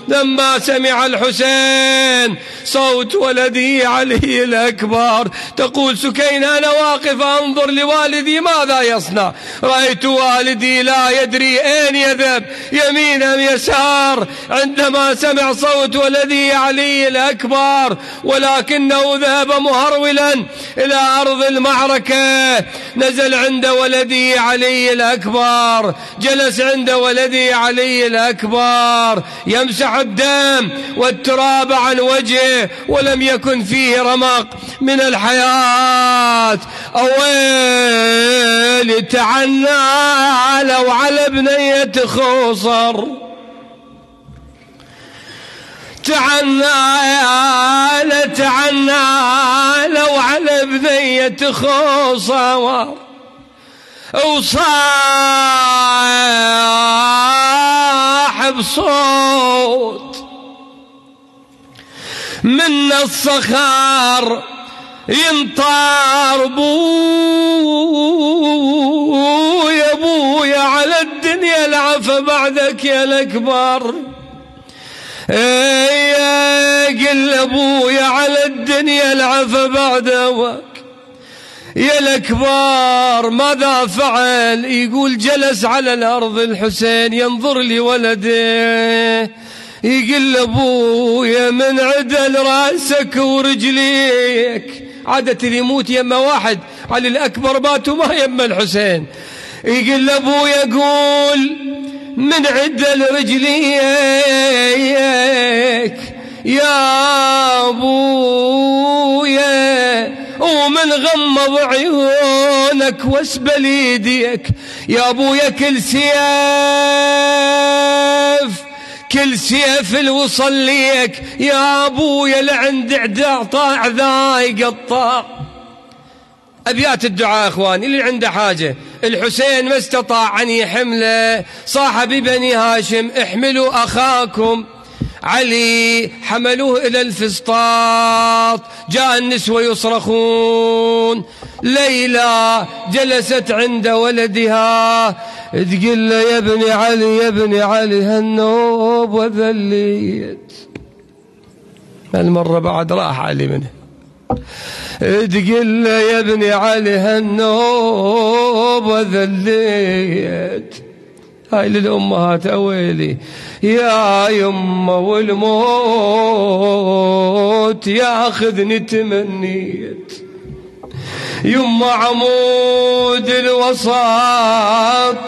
لما سمع الحسين صوت ولده علي الأكبر تقول سكينة أنا واقف أنظر لوالدي ماذا يصنع، رأيت والدي لا يدري أين يذهب يمين أم يسار عندما سمع صوت ولدي علي الأكبر، ولكنه ذهب مهرولا إلى أرض المعركة. نزل عند ولدي علي الأكبر، جلس عند ولدي علي الأكبر يمسح الدم والتراب عن وجهه ولم يكن فيه رمق من الحياة. أويل تعنى لو على بنية خصر، تعنى تعنى لو على بنية خصر وصاحب صوت من الصخر ينطار بويا بويا على الدنيا العفا بعدك يا الأكبر. يا قل ابويا على الدنيا العفا بعدك يا الأكبر. ماذا فعل؟ يقول جلس على الأرض الحسين ينظر لولده يقول ابويا من عدل راسك ورجليك، عادة اللي يموت يما واحد علي الأكبر باتوا ما يما الحسين. يقول ابويا قول من عدل رجليك يا ابويا ومن غمض عيونك واسبل يديك يا ابويا. كل سيف كل سيف الوصل ليك يا ابويا لعند عطاء ذا يقطع. أبيات الدعاء اخواني اللي عنده حاجة. الحسين ما استطاع أن يحمله، صاح ببني هاشم احملوا أخاكم علي، حملوه إلى الفسطاط. جاء النسوة يصرخون، ليلى جلست عند ولدها تقول له يا ابن علي يا ابن علي هالنوب وذليت. المرة بعد راح علي منه، تقول له يا ابن علي هالنوب وذليت. هاي للأمهات أويلي يا يما والموت ياخذني تمنيت. يما عمود الوسط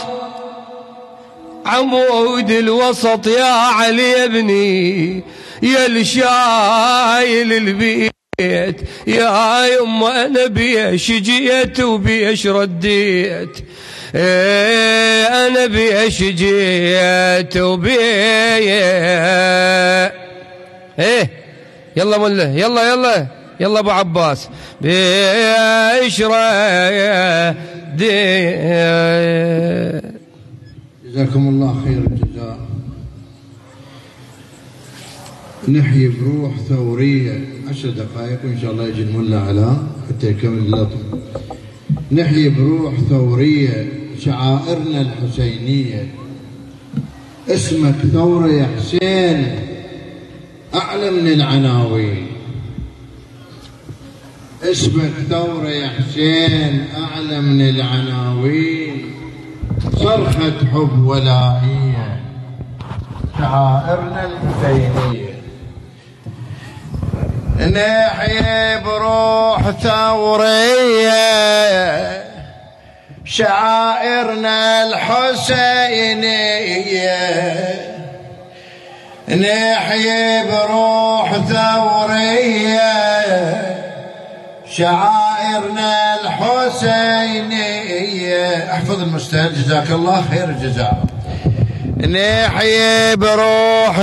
عمود الوسط يا علي يا ابني يا الشايل البيت. يا يما أنا بيش جيت وبيش رديت، ايه أنا بيش جيت وبيش ايه يلا مله يلا يلا يلا أبو عباس بيش رديت. جزاكم الله خير الجزاء. نحيي بروح ثورية عشر دقائق وإن شاء الله يجي الملا علاء حتى يكمل اللطم. نحيي بروح ثورية شعائرنا الحسينية. اسمك ثورة يا حسين أعلى من العناوين. اسمك ثورة يا حسين أعلى من العناوين. صرخة حب ولائية شعائرنا الحسينية. نحيي بروح ثورية شعائرنا الحسينية. نحيي بروح ثورية شعائرنا الحسينية. احفظ المستهل جزاك الله خير الجزاء. نحيي بروح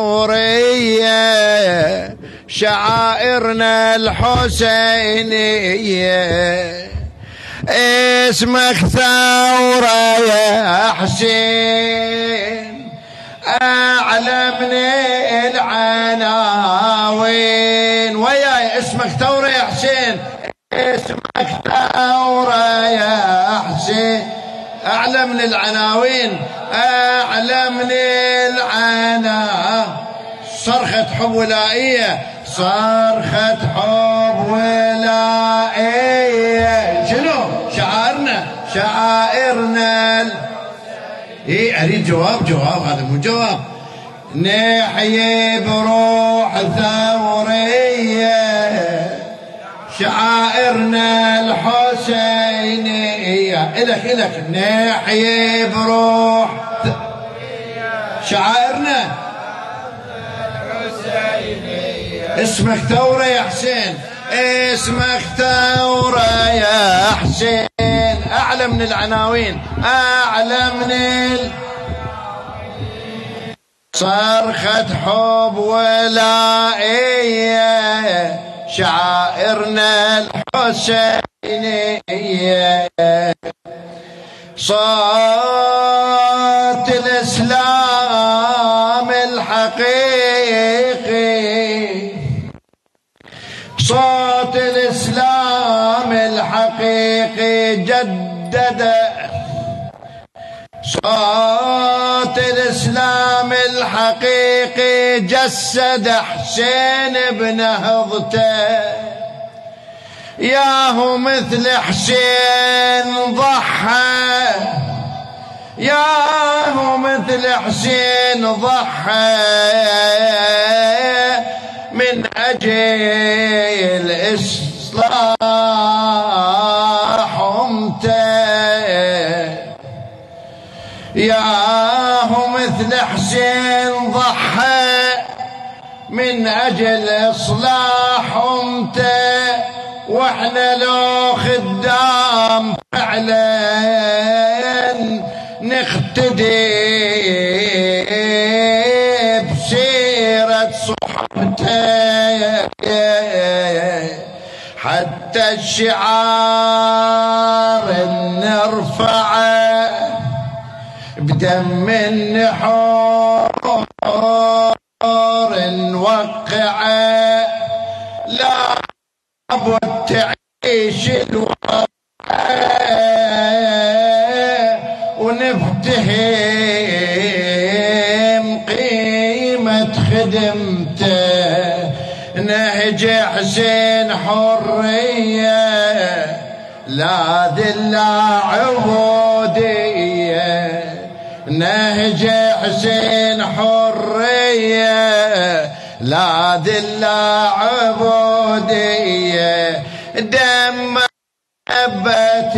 ثورية شعائرنا الحسينية. اسمك ثورة يا حسين أعلى من العناوين. وياي اسمك ثورة يا حسين. اسمك ثورة يا حسين أعلى من العناوين أعلى من العناوين. صرخة حب ولائية، صرخة حب ولائية. شنو شعائرنا؟ شعائرنا ال... ايه اريد جواب، جواب هذا مو جواب. نحيي بروح ثورية شعائرنا الحسينية. إلك إلك نحيي بروح شعائرنا الحسينية. اسمك ثورة يا حسين، اسمك ثورة يا حسين. أعلى من العناوين، أعلى من ال... صرخة حب ولائية شعائرنا الحسينية. صوت الإسلام الحقيقي، صوت الإسلام الحقيقي جدد، صوت الإسلام الحقيقي جسد حسين بنهضته. ياهو مثل حسين ضحى، ياهو مثل حسين ضحى من أجل إصلاح أمته. ياهو مثل حسين ضحى من أجل إصلاح أمته. واحنا لو خدام فعلا نقتدي بسيرة صحبته. حتى الشعار نرفعه بدم النحور نوقعه. لا لابد تعيش الوضع ونفتهم قيمة خدمته. نهج حسين حرية لا ذلة عبودية. نهج حسين حرية لا ذلة عبودية. دم محبة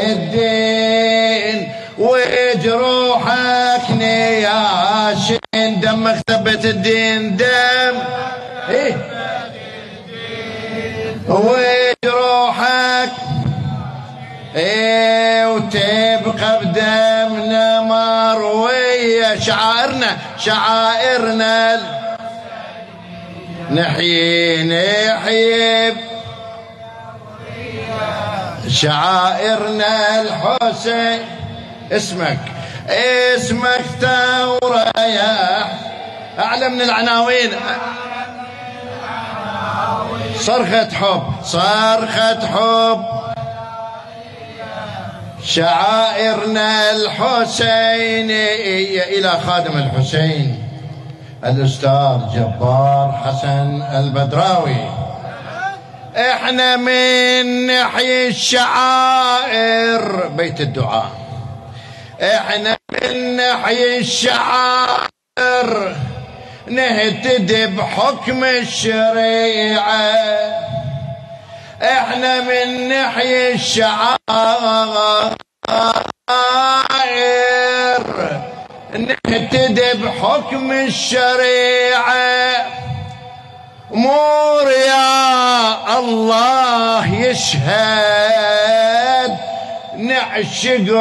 الدين وجروحك نياشين. دمك ثبت الدين، دم إيه وجروحك ايه وتبقى بدمنا مروية. شعائرنا شعائرنا نحيي نحيي شعائرنا الحسين. اسمك اسمك ثورة يا أعلى من العناوين. صرخة حب، صرخة حب شعائرنا الحسينية. إلى خادم الحسين الأستاذ جبار حسن البدراوي. احنا من نحيي الشعائر بيت الدعاء، احنا من نحيي الشعائر نهتدي بحكم الشريعة. احنا من نحيي الشعائر نهتدي بحكم الشريعة. مور يا الله يشهد نعشق،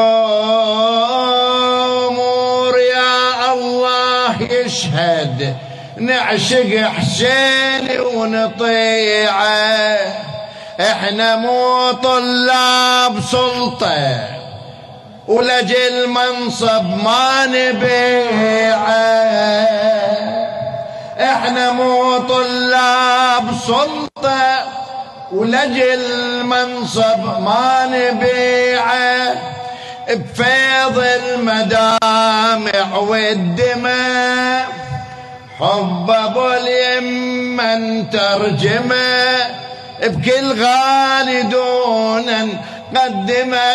مور يا الله يشهد نعشق حسين ونطيعه. احنا مو طلاب سلطة ولجل منصب ما نبيعه. احنا مو طلاب سلطة ولجل منصب ما نبيعه. بفيض المدامع والدماء حب ابو اليمن ترجمه بكل غالي دونا قدمه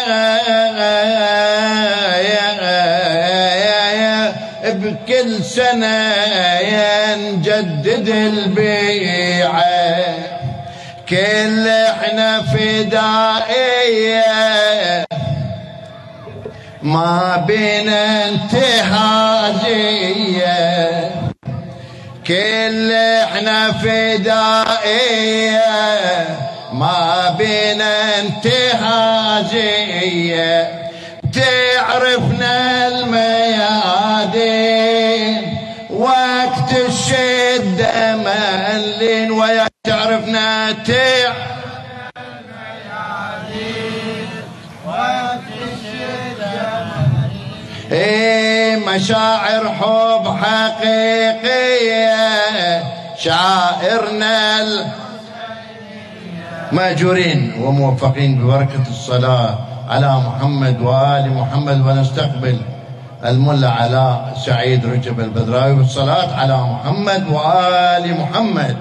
بكل سنة نجدد البيعة كل احنا فدائية ما بين انتهازية كل احنا فدائية ما بين انتهازية تعرفنا الميادين وقت الشدة مهلين ويا تعرفنا تع الميادين وقت الشدة مهلين ايه مشاعر حب حقيقية شاعرنا ماجورين وموفقين ببركة الصلاة على محمد وآل محمد. ونستقبل الملا علاء سعيد رجب البدراوي بالصلاة على محمد وآل محمد.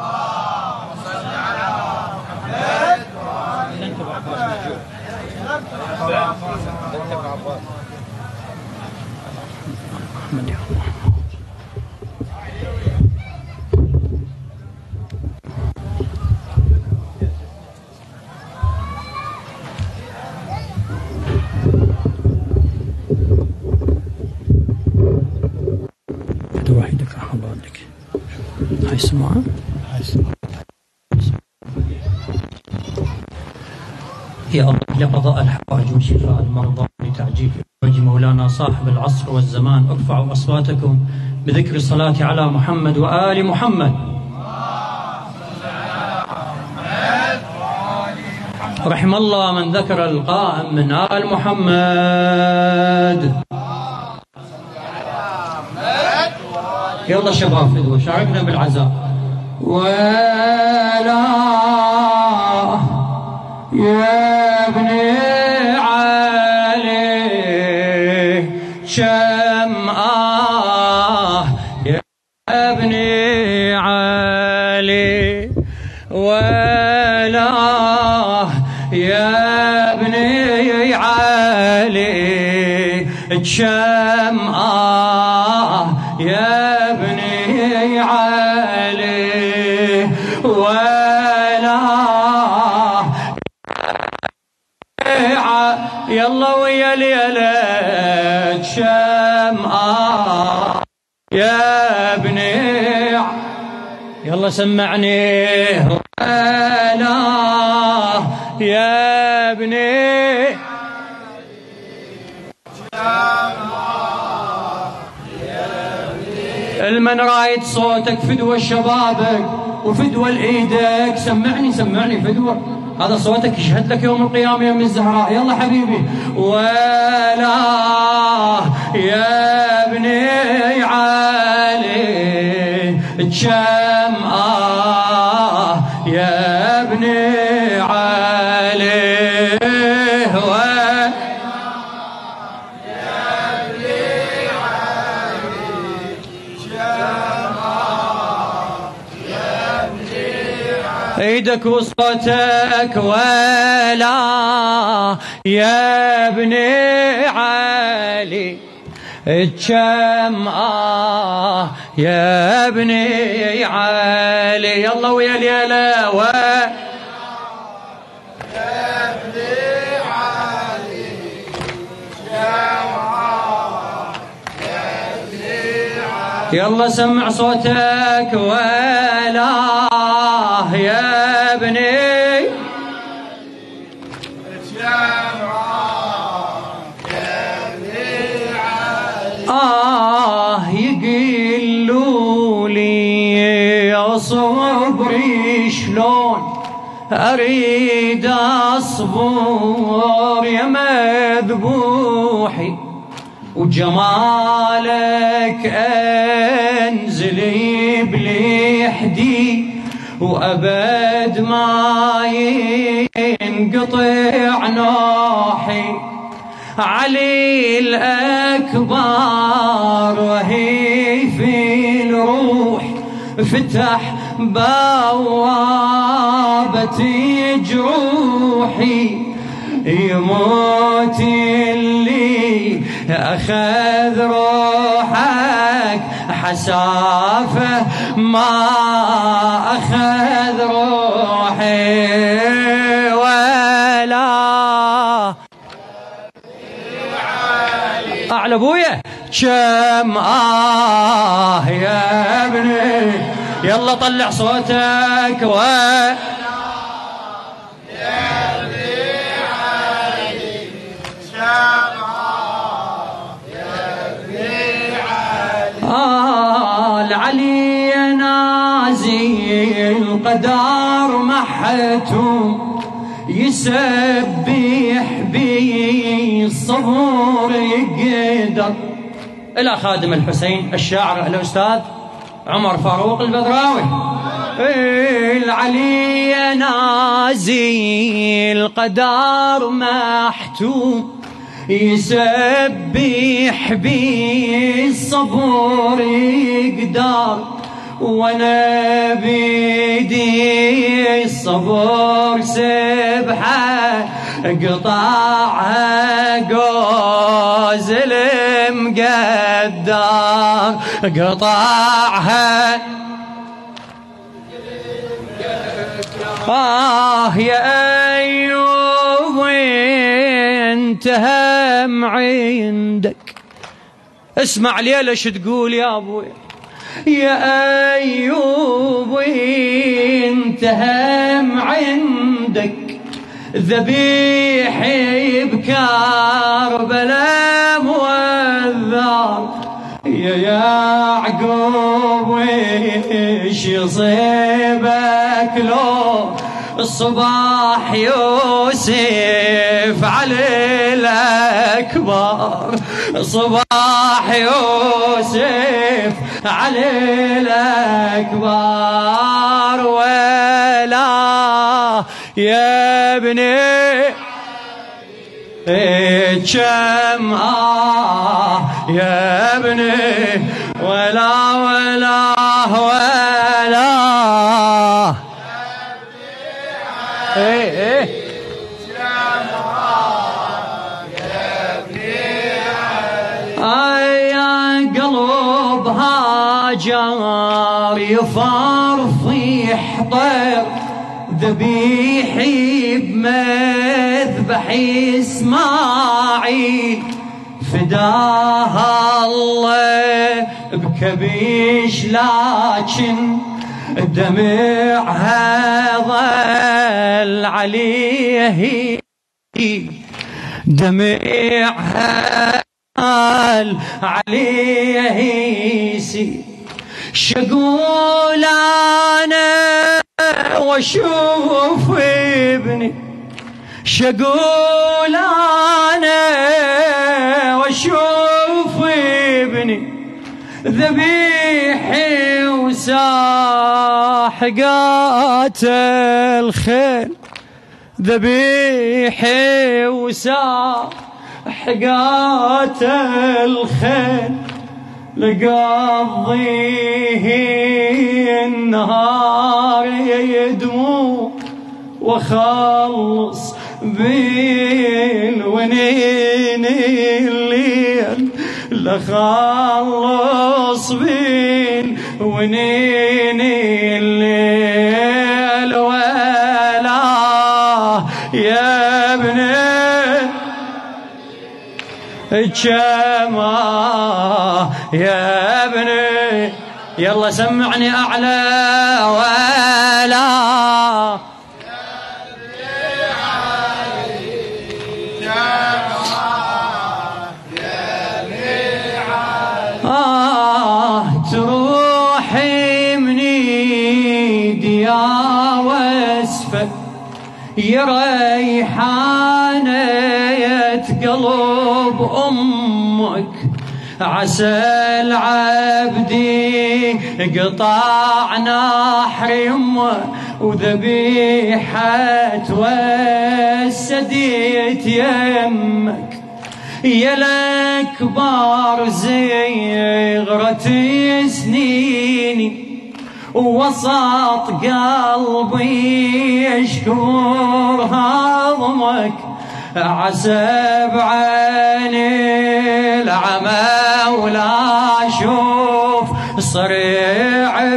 هاي السماعة هاي السماعة يا الله لقضاء الحوائج وشفاء المرضى لتعجيل فرج مولانا صاحب العصر والزمان ارفعوا أصواتكم بذكر الصلاة على محمد وآل محمد. رحم الله من ذكر القائم من آل محمد. يلا شباب فدوة شاركنا بالعزاء. ولا يا ابني علي شمعة يا ابني علي ولا يا ابني علي شمعة يا يلا ويا ليلة شمعة يا ابني يلا سمعني ولا يا ابني المن رايد صوتك فدوة شبابك وفدوة لإيدك سمعني سمعني فدوة هذا صوتك يشهد لك يوم القيامة يا ام الزهراء. يلا حبيبي ولا يا ابني علي شمعة يا ابني علي ايدك وصوتك ولا يا ابني علي الشمعة يا ابني علي يلا ويا ليلى و يا ابني علي الشمعة يا ابني علي يلا سمع صوتك ولا يا ابني آه يقولوا لي يا صبري شلون أريد أصبر يا مذبوحي وجمالك أنزلي بلحدي وأبد ما ينقطع نوحي علي الأكبر وهي في الروح فتح بوابة جروحي يموت اللي أخذ روحك حسافة ما أخذ روحي ولا أعلى بويا كم آه يا ابني يلا طلع صوتك و علي نازي القدر محتوم يسبح بي الصبر يقدر. إلى خادم الحسين الشاعر الأستاذ عمر فاروق البدراوي. العلي نازي القدر محتوم يسبح بي الصبر يقدر وانا بيدي الصبر سبحه قطعها جوز المقدر قطعها. آه يا أيوب انت هم عندك اسمع ليلة شو تقول يا أبوي. يا أيوب انت هم عندك ذبيح بكربلاء موذر. يا يعقوب ويش يصيبك لو الصباح يوسف علي الأكبر صباح يوسف علي الأكبر ولا يا ابني كم آه يا ابني ولا ولا ولا ايه ايه يا قلب هاجر يفرفح طير ذبيحي بمذبح إسماعيل فداها الله بكبيش لكن دمعها ظل عليه دمعها ظل عليه يسيل. شقول أنا واشوف ابني شقول أنا واشوف ابني ذبيحي وساحقات الخيل ذبيحي وساحقات الخيل لقضيه النهار يدمو وخلص بالونين الليل لخلص بالونين الليل ولا يا ابني كما يا ابني يلا سمعني أعلى ولا آه تروحي مني ديا واسفة يا ريحانة قلب أمك عسى العبد قطع نحر يمه وذبيحة وسديت يمك يا الأكبر زغرة سنيني ووسط قلبي يشكر هضمك، عسى بعيني العمى ولا أشوف صريع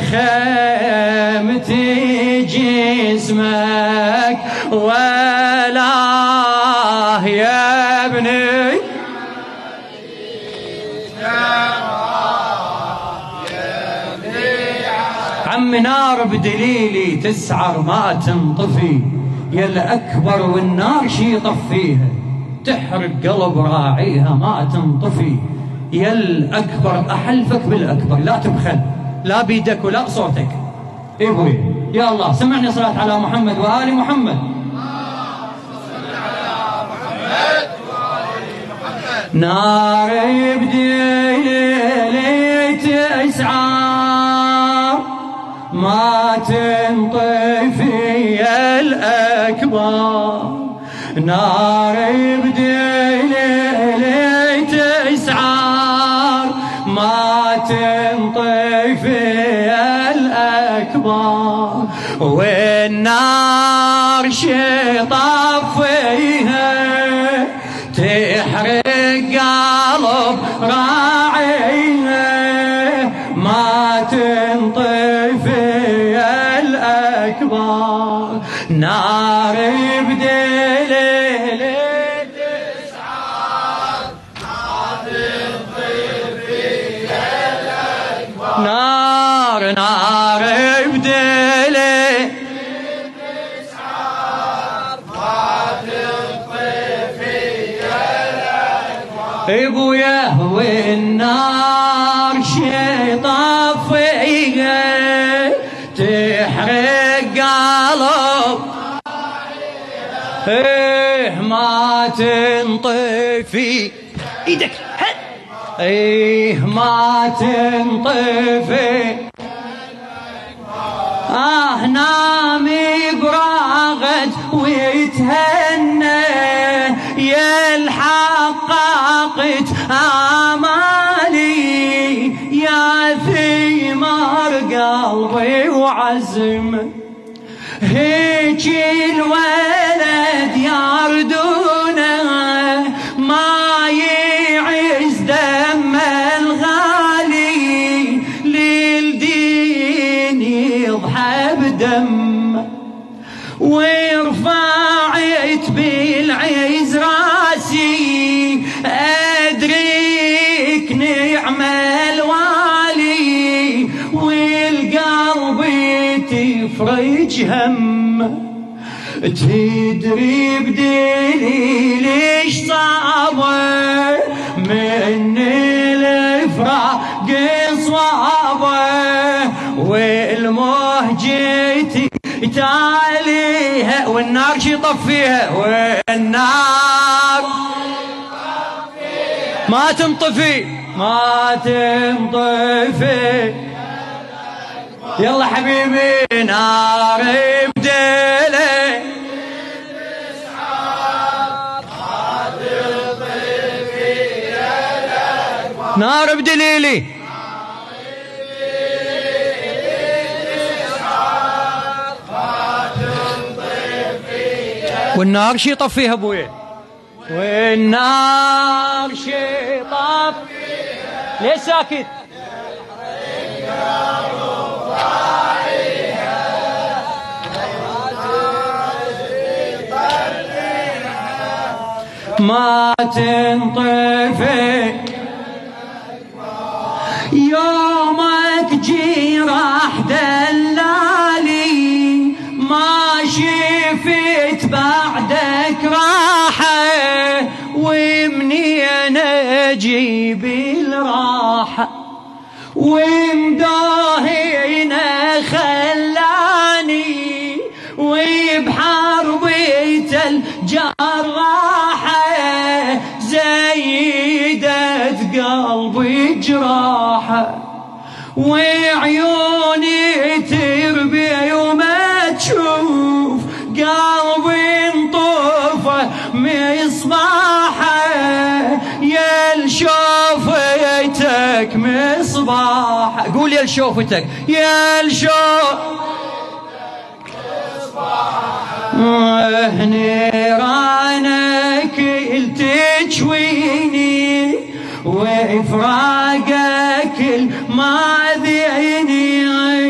بخيمتي جسمك، ولا يا ابني عم نار بدليلي تسعر ما تنطفي، يا الأكبر والنار شي يطفيها، تحرق قلب راعيها ما تنطفي، يا الأكبر أحلفك بالأكبر لا تبخل لا بيدك ولا بصوتك. إيه بوي يا الله سمعني صلاة على محمد وآل محمد. نار بدليلي تسعر ما تنطفي يا الأكبر، نار بدليلي تسعر ما تنطفي يا الأكبر، والنار شطفيها تحرق قلب راعيها ما تنطفي الأكبر، نار بدليلي تسعر ما تنطفي الأكبر، نار نار بدليلي تسعر ما تنطفي الأكبر، ابويا والنار شي طفيها تحرق قلب ايه ما تنطفي ايدك ايه ما تنطفي، اه نامي براغد ويتهنى يا الحققت آمالي يا ثمار قلبي وعزم، هيك الولد يردونه ما يعز دم الغالي للدين يضحى بدم، ورفعت بالعز راسي أدرك نعم الوالي، والقلب تفرج هم، تدري بدليل ايش صابه من الفراق صابه، والمهجتي تعاليها والنار شي طفيها، والنار ما تنطفي ما تنطفي، يلا حبيبي نار بدلي نار بدليلي والنار شي طفيها ابويا، والنار شي طفيها، ليه ساكت؟ ما تنطفي يومك جراح دلالي، ما شفت بعدك راحة، ومنين اجيب الراحة، ومداهينا خلاني، وبحربية الجراحة زيدت قلبي جراحة، وعيوني تربي وما تشوف قلبي انطفى مصباحه، يا الشوفيتك لك مصباح. قول يا لشوفتك يا لشوفتك نيرانك تشويني وإفراقك الماذيني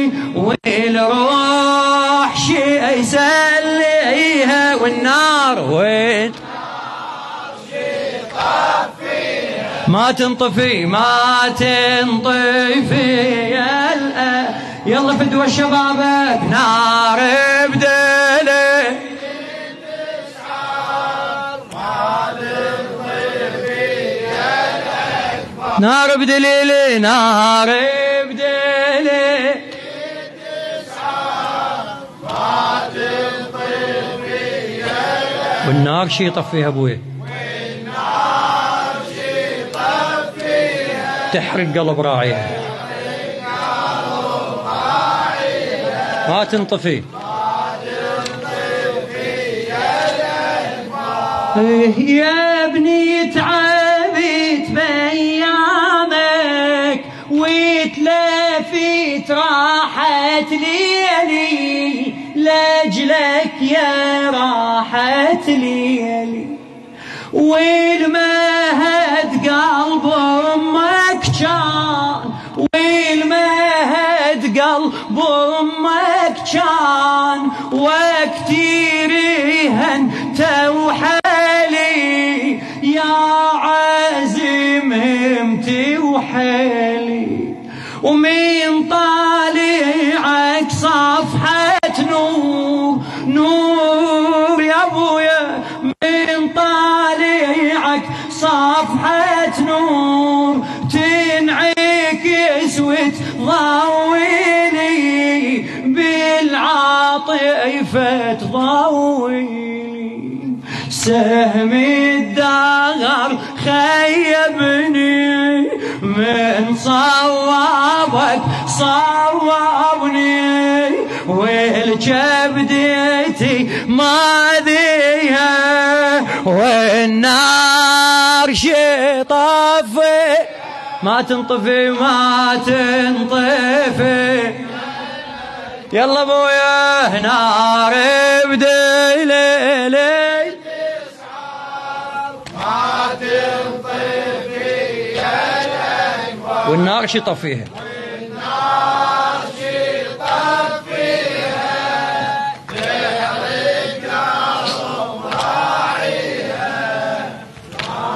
والروح شي يسليها والنار وين ما تنطفي ما تنطفي. يلا فدوى شبابك نار بدلي نار بدليلي نار بدلي والنار شي يطفيها ابوي تحرق قلب راعيها ما تنطفي. يا ابني تعبت بأيامك وتلفت راحت ليلي لاجلك يا راحت ليلي والمهد قلب امك كان والمهد قلب امك كان وكتيرها انت وحالي يا عازم همتي وحالي ومن طالعك صفحة نور نور يا ابويا من طالعك صفحة نور تنعكس وتضويني بالعاطفة تضويني سهم الدهر خيبني من صوابك صوابني والكبدتي ما ذيها والنار شطفي ما تنطفي ما تنطفي. يلا ابويا نار بدليلي ما تنطفي والنار شي طفيها والنار شي طفيها تحرق نار راعيها ما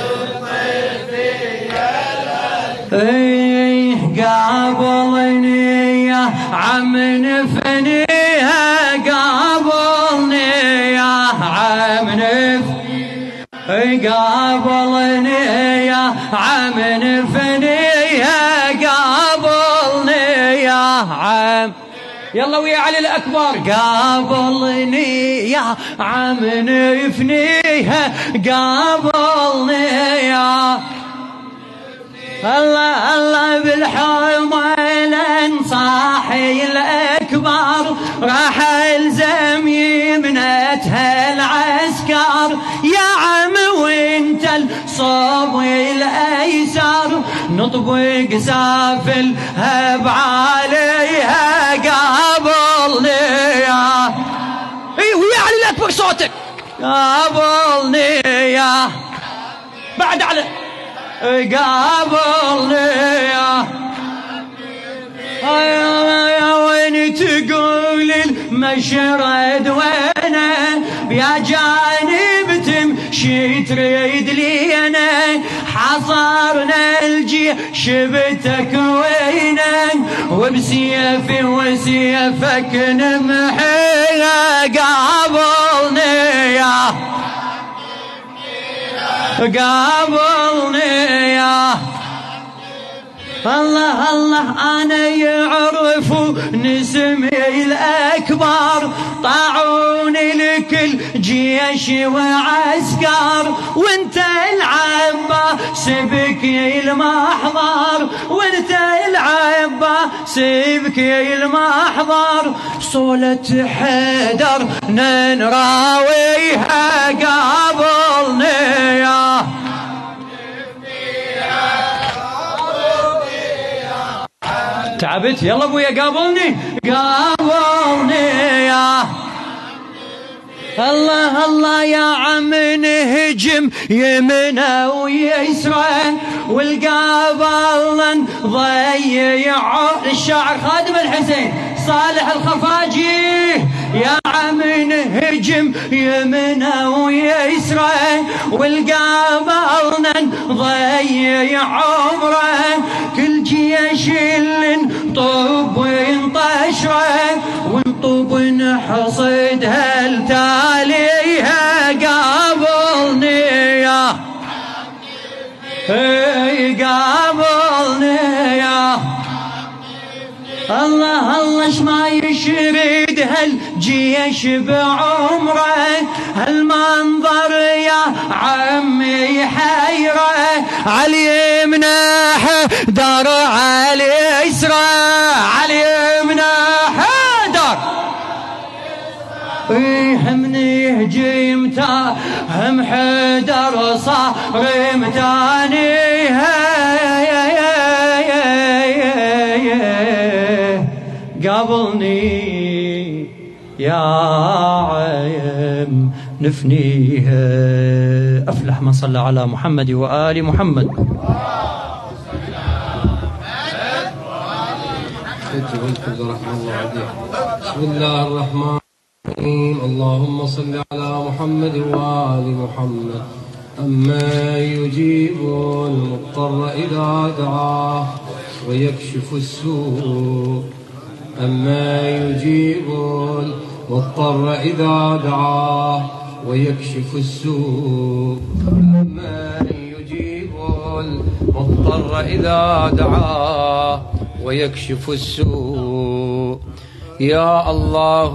تنطفي. قابلني يا عم نفنيها قابلني يا عم نفنيها قابلني يا عم نفنيها قابلني يا عم. يلا ويا علي الأكبر قابلني يا عم نفنيها قابلني يا الله الله بالحمل صاحي الأكبر راح الزم يمنتها العسكر يا عم وانت الصوب الأيسر نطبق سافل هب عليها قابلني يا اي ويا علي الأكبر صوتك قابلني يا بعد على قابلني يا يا وين تقول المشرد وينه يا جانب تمشي تريد لي انا حصرنا الجيش بتك وينه وبسيفي وسيفك نمحيها قابلني يا قابلني يا الله الله أنا يعرفوا نسمي الأكبر طاعوني لكل جيش وعسكر وانت العباس بكي المحضر وانت العباس بكي المحضر صولة حيدر نراويها قابلني يا تعبت يلا ابويا قابلني قابلني يا الله الله يا عم نهجم يمنا ويسرى والقابلنا نضيع. الشاعر خادم الحسين صالح الخفاجي يا عم نهجم يمنا ويسرى والقابلنا نضيع عمره كل جيش اللي نطب ونطشره ونطب نحصد هالتاليها قابلني يا هي قابلني يا الله الله اش ما يشرد هالجيش بعمره هالمنظر يا عمي حيره علي يمنى حدر علي يسرى علي يمنى حدر هم نهجم تا هم حدر صار متاني قابلني يا عيم نفنيها. أفلح من صلى على محمد وآل محمد. بسم الله الرحمن الرحيم. اللهم صل على محمد وآل محمد. أما يجيب المضطر إذا دعاه ويكشف السوء. أما يجيب المضطر إذا دعاه ويكشف السوء. أما يجيب المضطر إذا دعاه ويكشف السوء. يا الله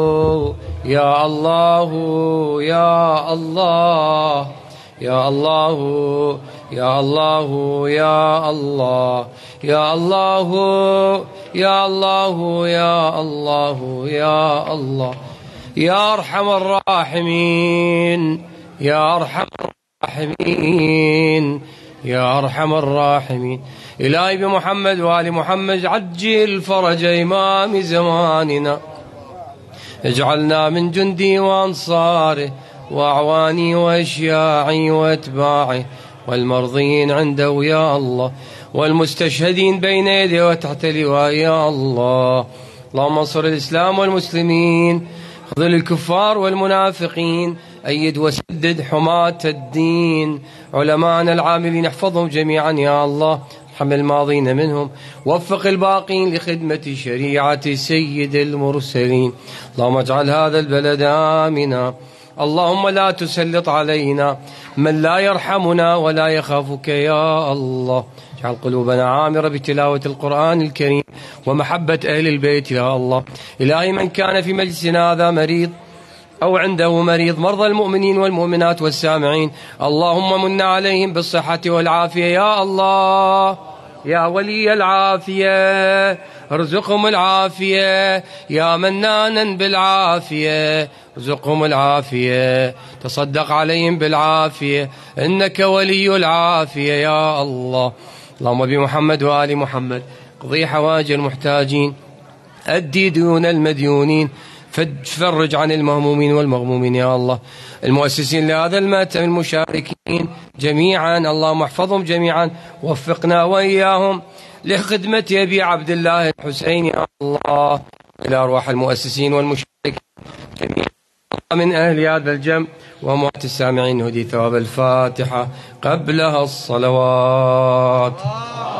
يا الله يا الله يا الله يا الله يا الله يا الله يا الله يا الله يا الله يا أرحم الراحمين يا أرحم الراحمين يا أرحم الراحمين. إلهي بمحمد وآل محمد عجل فرج إمام زماننا. اجعلنا من جندي وأنصاره وأعواني وأشياعي وأتباعه والمرضين عنده يا الله والمستشهدين بين يديه وتحت لواء يا الله. اللهم انصر الإسلام والمسلمين خذل الكفار والمنافقين أيد وسدد حماة الدين. علماءنا العاملين احفظهم جميعا يا الله ارحم الماضين منهم وفق الباقين لخدمة شريعة سيد المرسلين. اللهم اجعل هذا البلد آمنا. اللهم لا تسلط علينا من لا يرحمنا ولا يخافك يا الله. اجعل قلوبنا عامرة بتلاوة القرآن الكريم ومحبة أهل البيت يا الله. إلهي من كان في مجلسنا هذا مريض أو عنده مريض مرضى المؤمنين والمؤمنات والسامعين اللهم من عليهم بالصحة والعافية يا الله. يا ولي العافية ارزقهم العافية. يا منانا بالعافية ارزقهم العافية. تصدق عليهم بالعافية إنك ولي العافية يا الله. اللهم بمحمد وآل محمد قضي حوائج المحتاجين أدي ديون المديونين فرج عن المهمومين والمغمومين يا الله. المؤسسين لهذا المأتم المشاركين جميعا اللهم احفظهم جميعا وفقنا وإياهم لخدمة أبي عبد الله الحسين يا الله. إلى أرواح المؤسسين والمشاركين جميعا من أهل هذا الجمع وأموات السامعين هدي ثواب الفاتحة قبلها الصلوات.